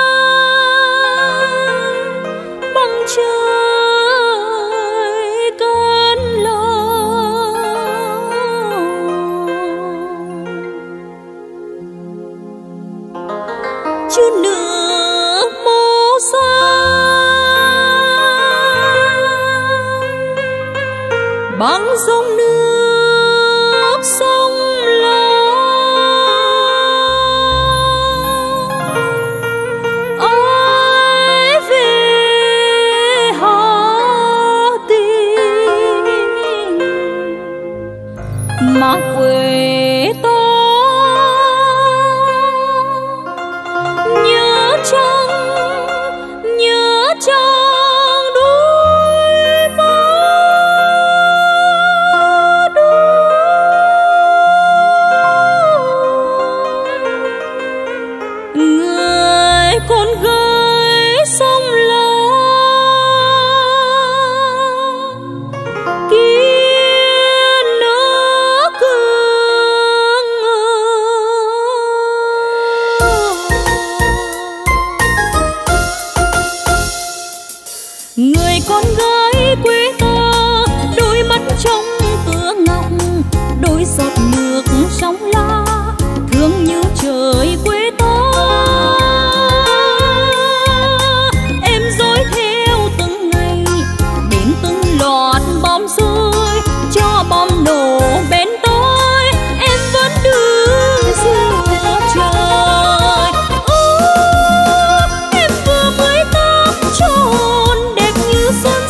bằng trời cơn lòng, Chúa nước mùa xa bằng dòng nước sông Lam. Mà quê ta nhớ chăng nhớ chăng đôi má đôi, người con gái sông Lam người con gái quê ta, đôi mắt trong tựa ngọc, đôi giọt nước sóng la thương như trời quê ta. Em dõi theo từng ngày đến từng loạt bom rơi, cho bom nổ bên tôi em vẫn đứng giữa trời. Ô, em vừa mới tám tròn đẹp như xuân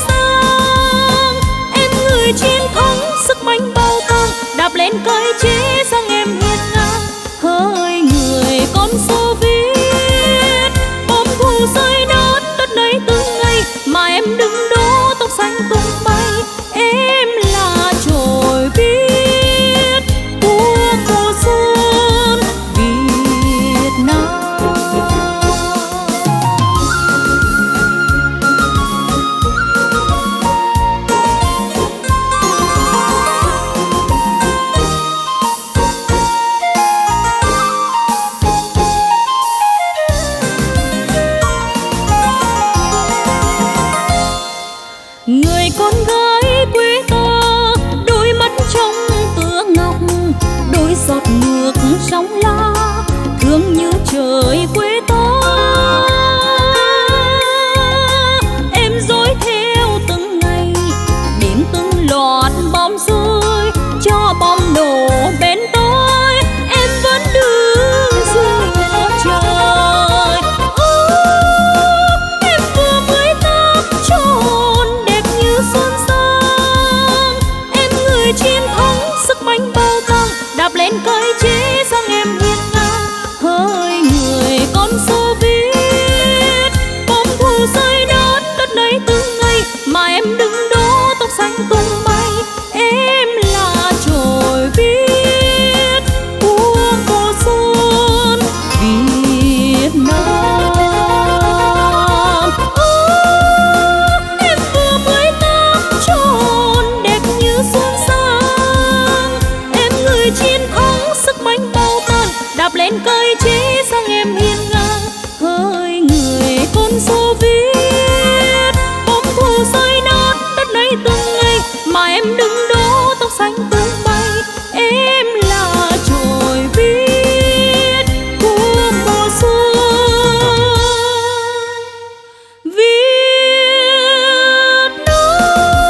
sang, em người chiến thắng sức mạnh bao tang đạp lên cây chế sang em. đạp lên cơi chí sang em hiên ngang. Hỡi người con Xô Viết, bom thu rơi đất đất đấy từng ngày, mà em đứng đó tóc xanh tung bay. Em là trồi viết của mùa xuân Việt Nam. Em vừa mười tám tròn đẹp như xuân sang, em người chiến thắng sức mạnh bao tàn, đạp lên cơi chí sang em hiên ngang. Hỡi người con Xô Viết, bom thu rơi nát đất này từng ngày, mà em đứng đó tóc xanh tung bay. Em là trồi viết của mùa xuân Việt Nam.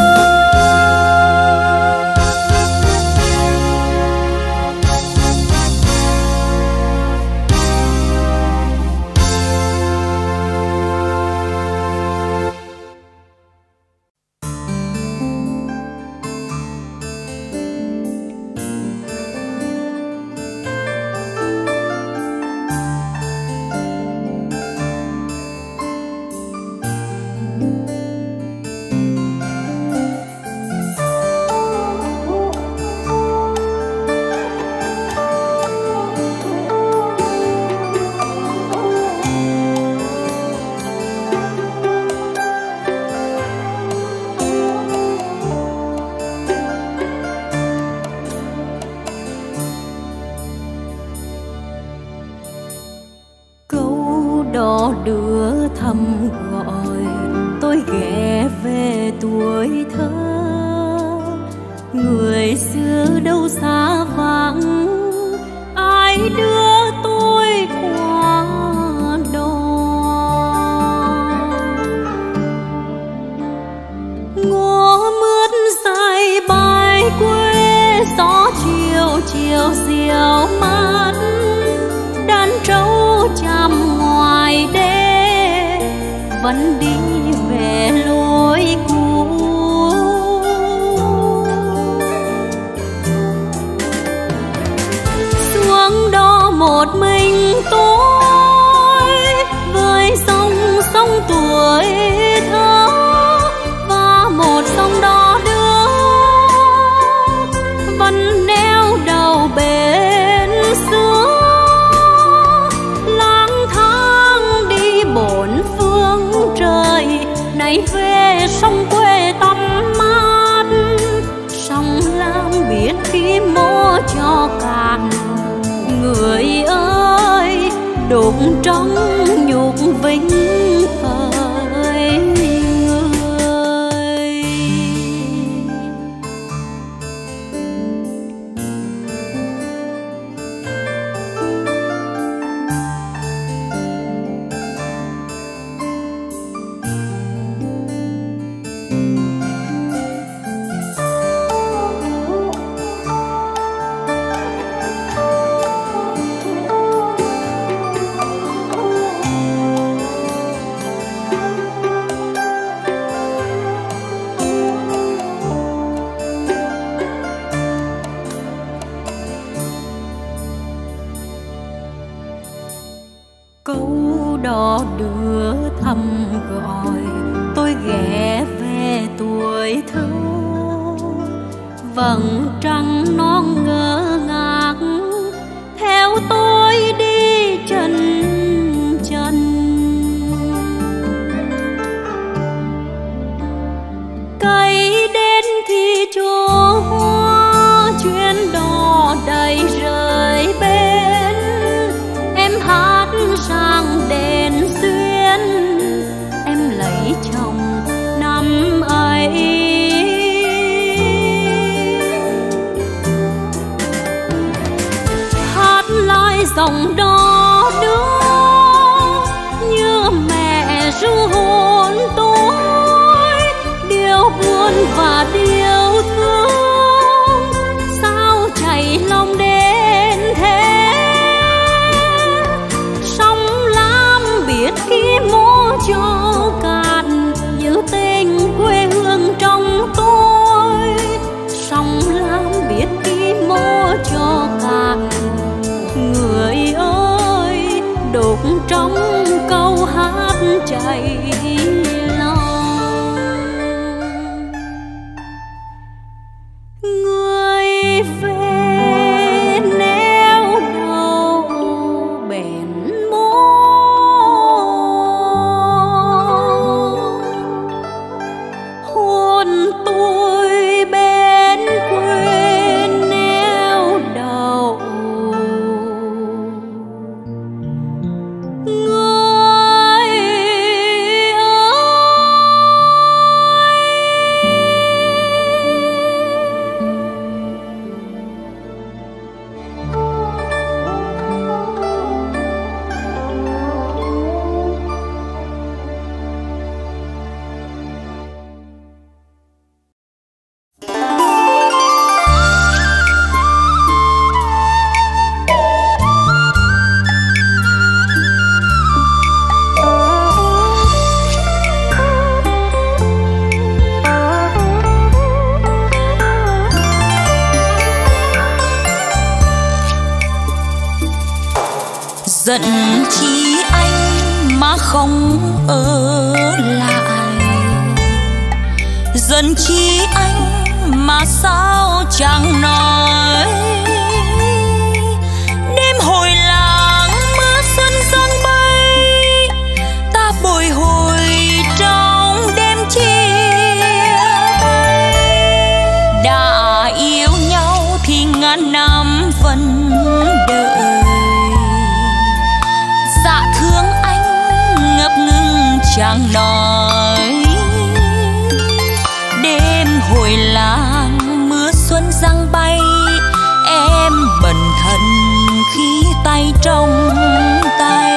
Câu đó đưa thăm gọi tôi ghé về tuổi thơ. Người xưa đâu xa vắng, ai đưa tôi qua đó. Ngõ mướt dài bài quê, gió chiều chiều diều mát, đàn trâu chăm ngoài đê vẫn đi về lối cũ. Xuống đó một mình tôi với sông sông tuổi thơ, và một sông đò đưa vẫn neo đầu bên xưa. Lang thang đi bốn phương trời, nay về sông quê tắm mát. Sông Lam biết khi mô cho cạn, người ơi đục trong nhục vinh thời người. Câu đó đưa thăm gọi tôi ghé về tuổi thơ. Vầng trăng non ngơ ngác theo tôi đi chân chân. Cây đến thì chỗ hoa, chuyến đò đầy rời bên. Em hát sang đèn xuyên, em lấy chồng năm ấy. Hát lại dòng đò đưa như mẹ ru hồn tôi, điều buồn và điều thương sao chảy lòng đến thế. Sông Lam biết khi mô cho cạn như tình quê hương trong tôi. Sông Lam biết khi mô cho cạn chảy lòng. Người về neo đầu bến mô, hồn tôi bên quê neo đầu. Giận chi anh mà không ở lại, giận chi anh mà sao chẳng nói. Đêm hồi làng mưa xuân giăng bay, ta bồi hồi trong đêm chia tay. Đã yêu nhau thì ngàn năm vẫn đợi, dạ thương anh ngập ngừng chẳng nói. Đêm hồi làng mưa xuân giăng bay, em bần thần khi tay trong tay.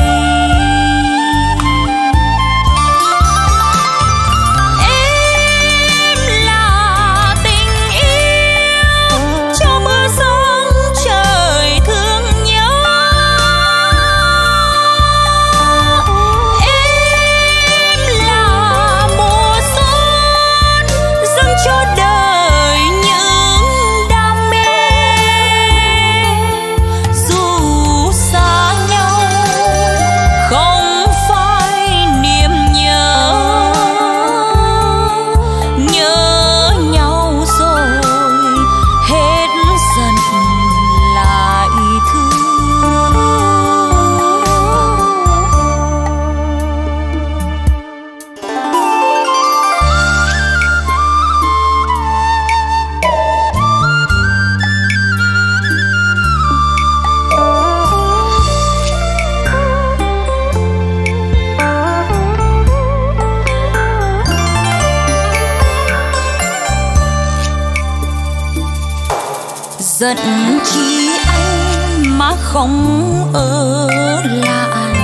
Em là tình yêu cho mưa giông trời thương nhớ. Em là mùa xuân dâng cho đời những đam mê. Dù xa nhau không phải niềm nhớ, nhớ nhau rồi hết dần lại thương. Giận chi anh mà không ở lại,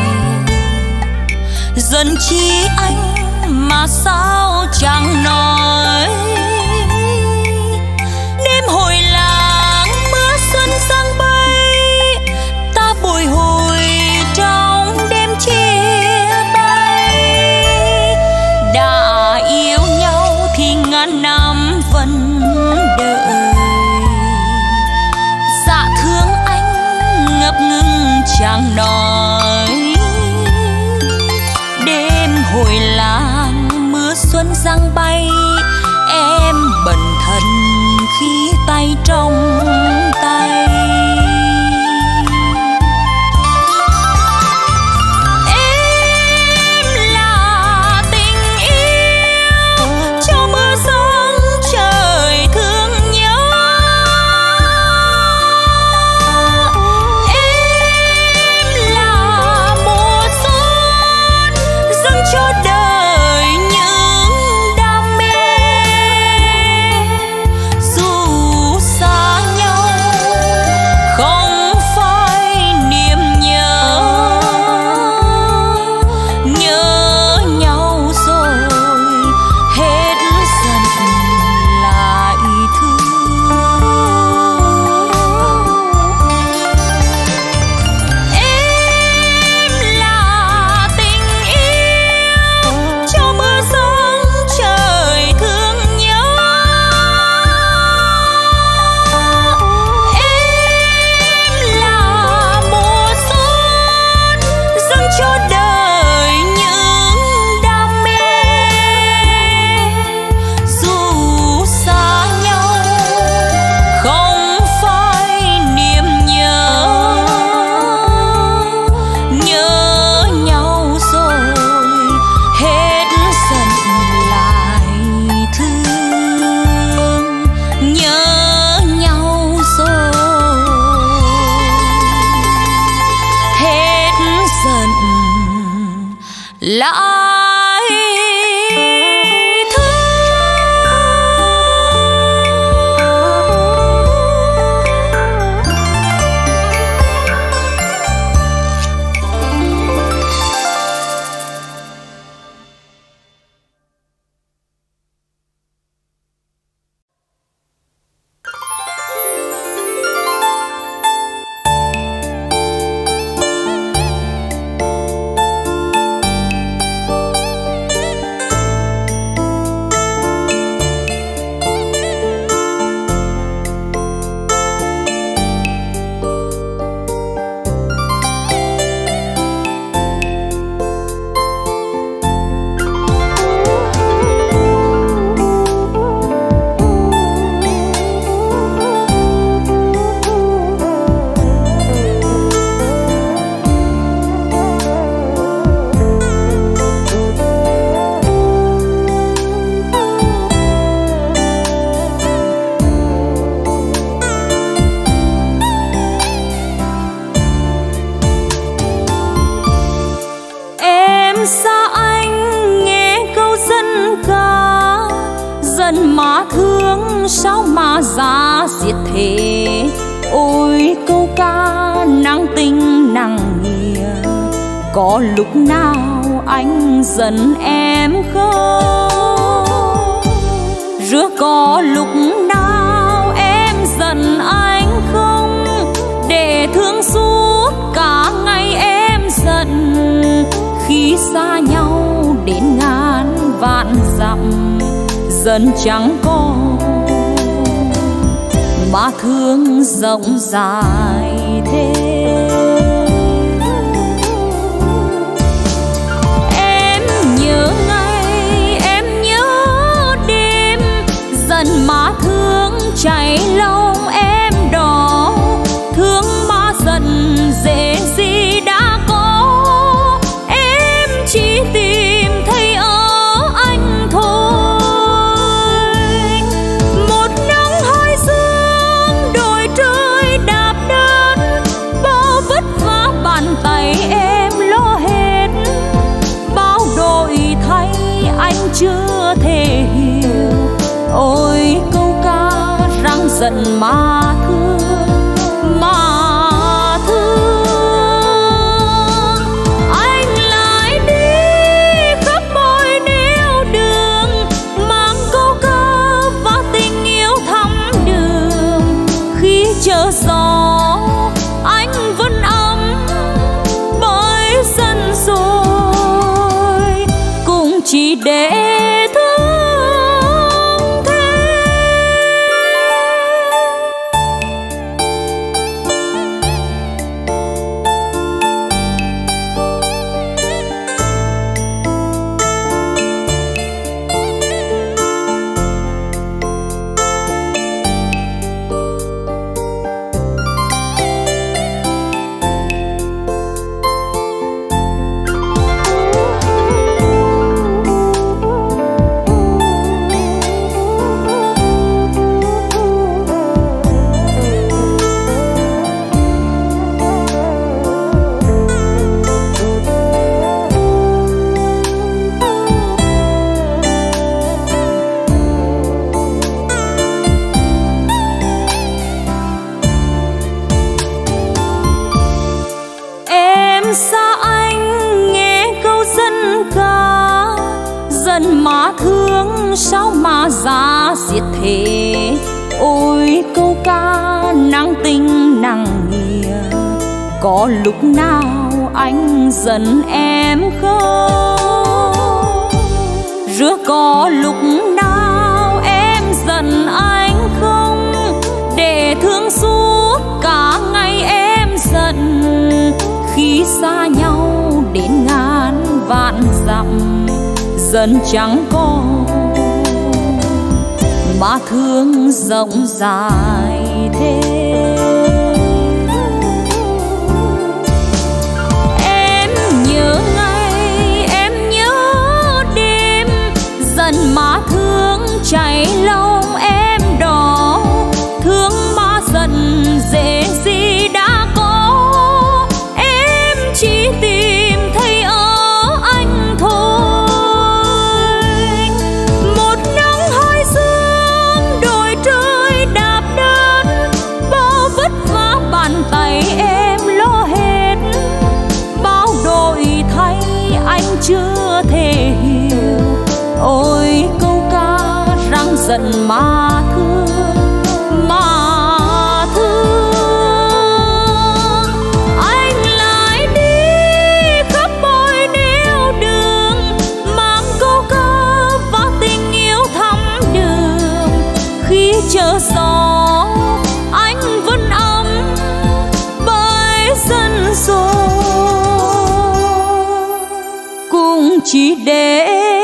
giận chi anh mà sao chẳng nói. Đêm hồi làng mưa xuân giăng bay, ta bồi hồi trong đêm chia tay. Đã yêu nhau thì ngàn năm vẫn đợi, dạ thương anh ngập ngừng chẳng nói. Đêm hồi làng mưa xuân giăng bay, em bần thần khi tay trong tay. Em là tình yêu cho mưa giông trời thương nhớ. Em là mùa xuân dâng cho đời những đam lại mà thương sao mà giá diệt thế. Ôi câu ca nặng tình nặng nghĩa, có lúc nào anh giận em không? Rứa có lúc nào em giận anh không? Để thương suốt cả ngày em giận, khi xa nhau đến ngàn vạn dặm dần chẳng còn mà thương rộng dài thế. Em nhớ ngày, em nhớ đêm, dần mà thương chảy lòng em đỏ. Thương mà giận dễ gì đã có, em chỉ tìm thấy ở anh thôi. Một nắng hai sương đồi trời đạp đơn, bao vất vả bàn tay em lo hết. Bao đổi thay anh chưa thể hiểu, ôi câu ca răng giận mà thương, mà thương. Anh lại đi khắp mọi nẻo đường, mang câu ca và tình yêu thắm đường. Khi chờ gió anh vẫn ấm bởi sân rồi, cũng chỉ để mà thương sao mà giá diệt thế. Ôi câu ca nặng tình nặng nghĩa, có lúc nào anh giận em không? Rứa có lúc nào em giận anh không? Để thương suốt cả ngày em giận, khi xa nhau đến ngàn vạn dặm dần chẳng còn mà thương rộng dài thế. Em nhớ ngày, em nhớ đêm, dần mà thương chảy lòng em đỏ. Thương mà giận dễ gì đã có, em chỉ tìm thấy ở anh thôi. chưa thể hiểu. Ôi câu ca răng giận mà thương, mà thương. Anh lại đi khắp mọi nẻo đường, mang câu ca và tình yêu thắm đường. Khi chờ gió anh vẫn ấm bởi dân dồ, cũng chỉ để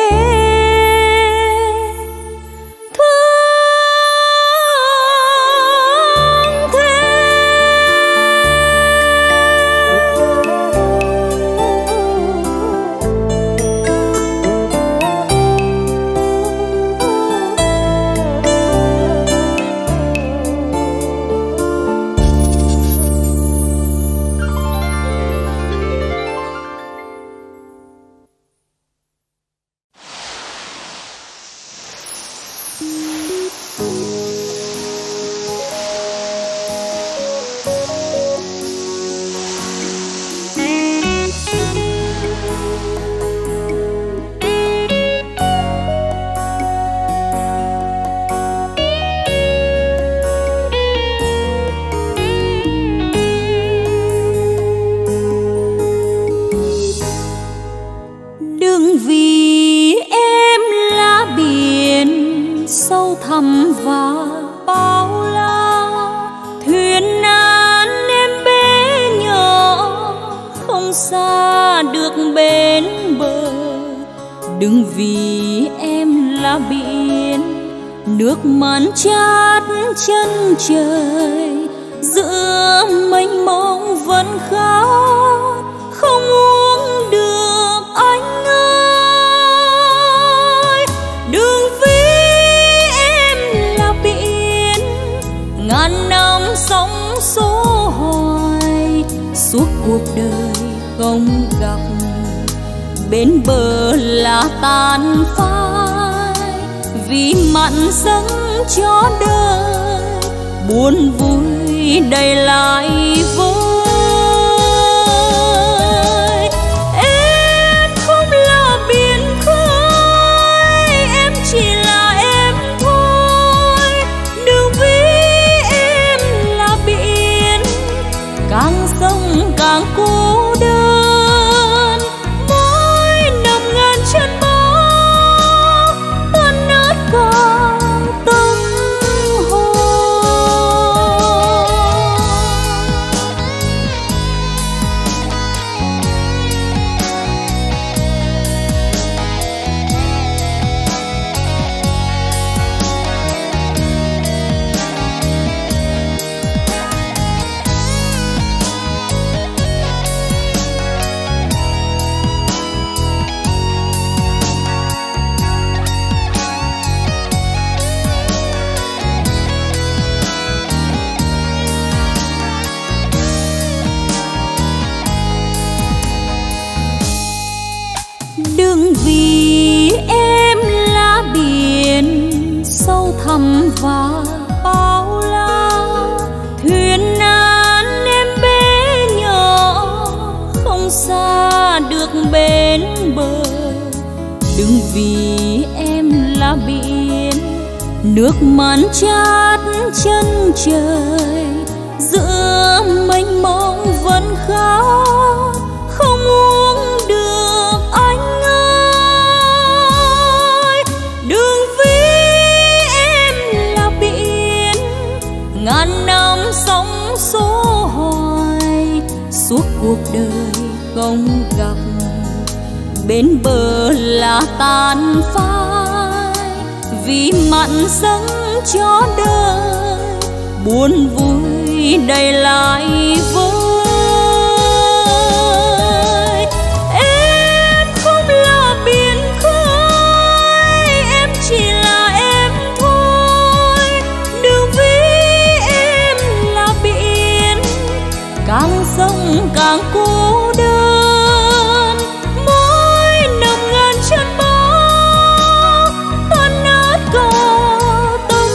thăm và bao la. Thuyền nan em bé nhỏ không xa được bên bờ. Đừng vì em là biển nước mặn chát chân trời, giữa mênh mông vẫn khát không uống được anh ơi. Đừng vì em là biển ngàn năm sóng số hoài, suốt cuộc đời không gặp bên bờ là tan phai. Vì mặn dâng cho đời buồn vui đầy lại vơi. Em không là biển khơi, em chỉ là em thôi. Đừng vì em là biển càng sông càng cô đơn. Mỗi năm ngàn chân bão tan nát cả tâm hồn. Đừng vì em là biển sâu thẳm và bao la. Thuyền nan em bé nhỏ không xa được bên bờ. Đừng vì em là biển nước mặn chát chân trời, giữa mênh mông vẫn khát không uống được anh ơi. Đừng vì em là biển ngàn năm sóng số hoài, suốt cuộc đời không gặp bên bờ là tan phai. Vì mặn dâng cho đời buồn vui đầy lại vơi. Em không là biển khơi, em chỉ là em thôi. Đừng vì em là biển càng sông càng cô đơn. Mỗi năm ngàn chân bão tan nát cả tâm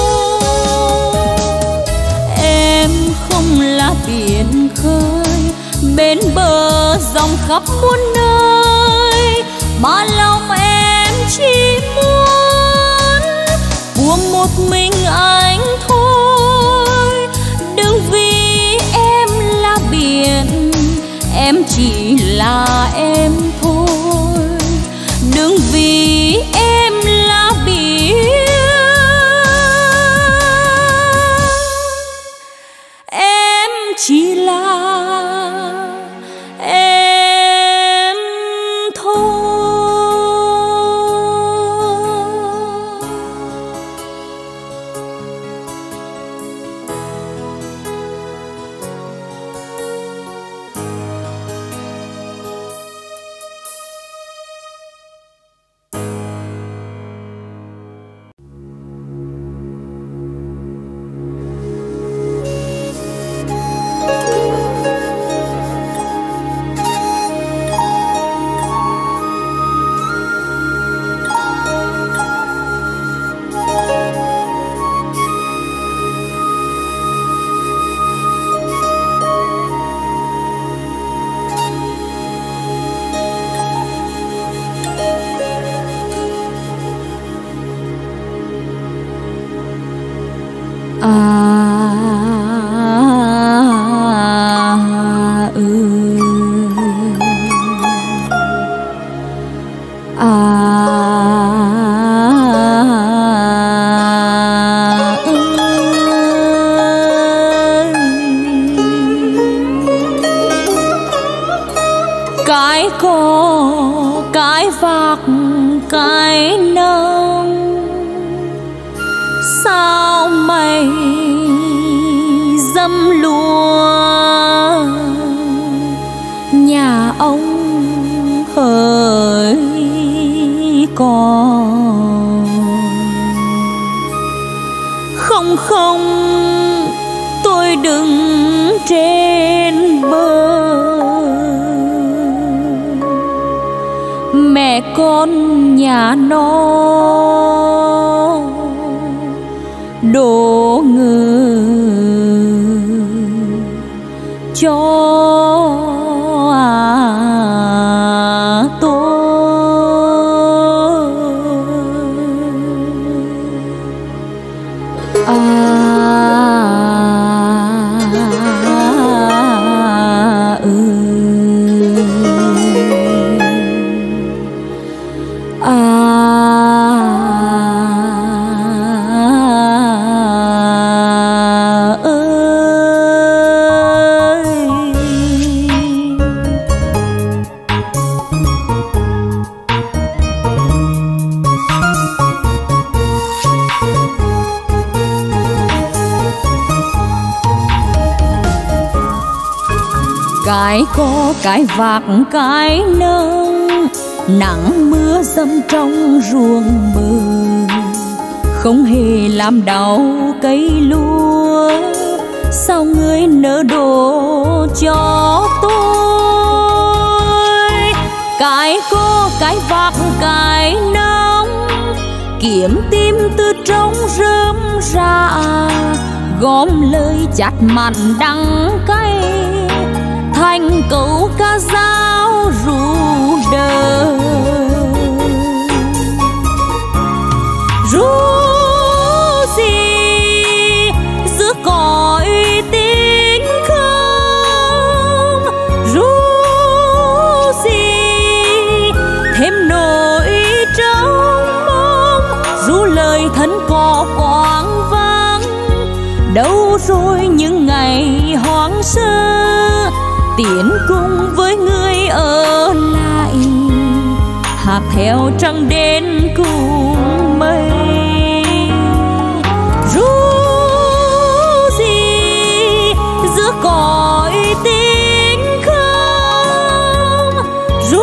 hồn. Em không là biển khơi, bên bờ dòng khắp muôn nơi, mà lòng em chỉ muốn buông một mình anh thôi. Đừng vì em là biển, em chỉ là em thôi. Đừng vì em là biển, em chỉ là em thôi. Cái cò, cái vạc, cái nông, sao mày dâm lúa nhà ông hỡi còn. Không không tôi đứng trên bờ, mẹ con nhà nó đổ ngừ cho à tôi. À, ừ. Cái có cái vạc cái nâng, nắng mưa dầm trong ruộng bờ, không hề làm đau cây lúa. Sao người nỡ đổ cho tôi? Cái có cái vạc cái nâng, kiếm tìm từ trong rơm rạ, gom lời chát mặn đắng cay thành câu ca dao ru đời. Ru gì giữa cõi tình không, ru gì thêm nỗi trống mong, ru lời thân có quang vang. Đâu rồi những ngày hoang sơ, tiến cùng với người ở lại, hạt theo trăng đến cùng mây. Ru gì giữa cõi tình không, ru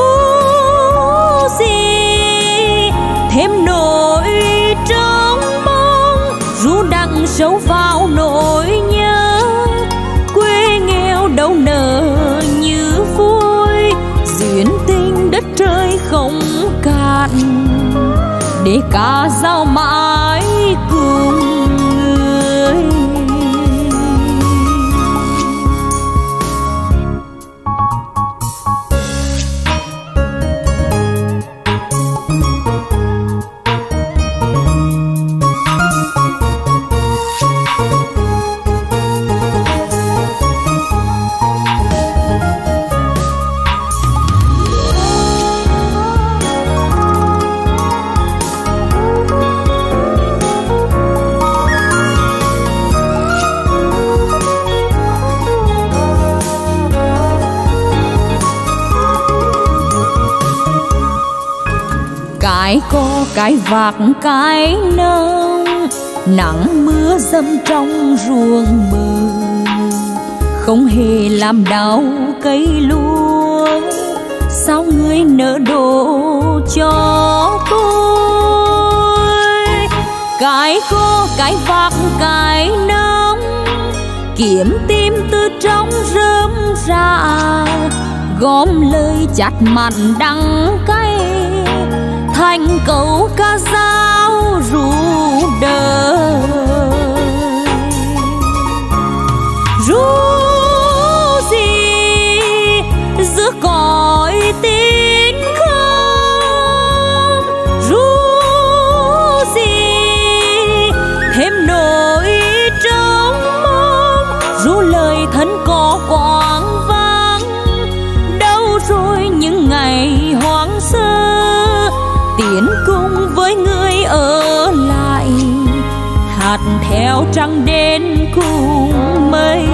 gì thêm nỗi trống mong, ru đặng sâu vào nỗi nhớ. Quê nghèo đâu nở như vui, duyên tình đất trời không cạn, để cả giao mãi cùng người. Cái co cái vạc cái nông, nắng mưa dầm trong ruộng bờ, không hề làm đau cây lúa. Sao người nỡ đổ cho tôi? Cái co cái vạc cái nông, kiếm tìm từ trong rơm rạ, gom lời chát mặn đắng cay, thành câu ca dao ru đời. Ru gì giữa cõi tình không, ru gì thêm nỗi trống mong, ru lời thân có quang vang. Đâu rồi những ngày hoang sơ, tiến cùng với người ở lại, hạt theo trăng đến cùng mây.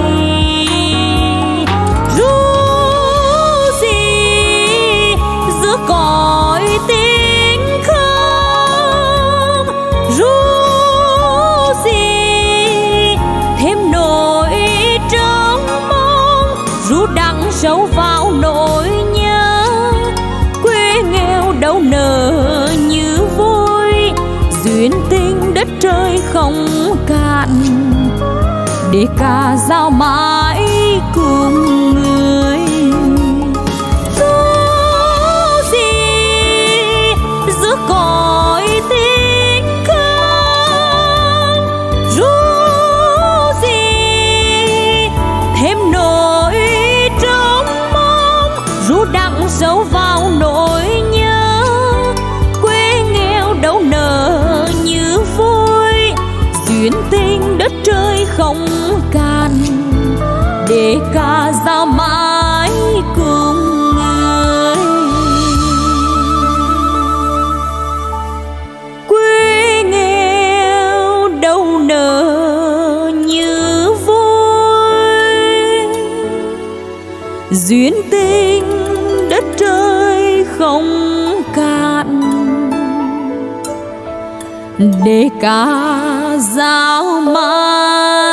Ru gì giữa cõi tình không, ru gì thêm nỗi trống mong, ru đắng sâu vào nỗi nhớ. Quê nghèo đâu nở như vui, duyên tình đất trời không cạn, để cả giao mãi cùng người. Ru gì giữa cõi tình không, ru gì thêm nỗi trống mong, ru đắng sâu vào nỗi nhớ. Quê nghèo đâu nở như vui, duyên tình đất trời không cạn, để cả giao mãi cùng người. Quê nghèo đâu nở như vui, duyên tình đất trời không cạn, để cả giao mãi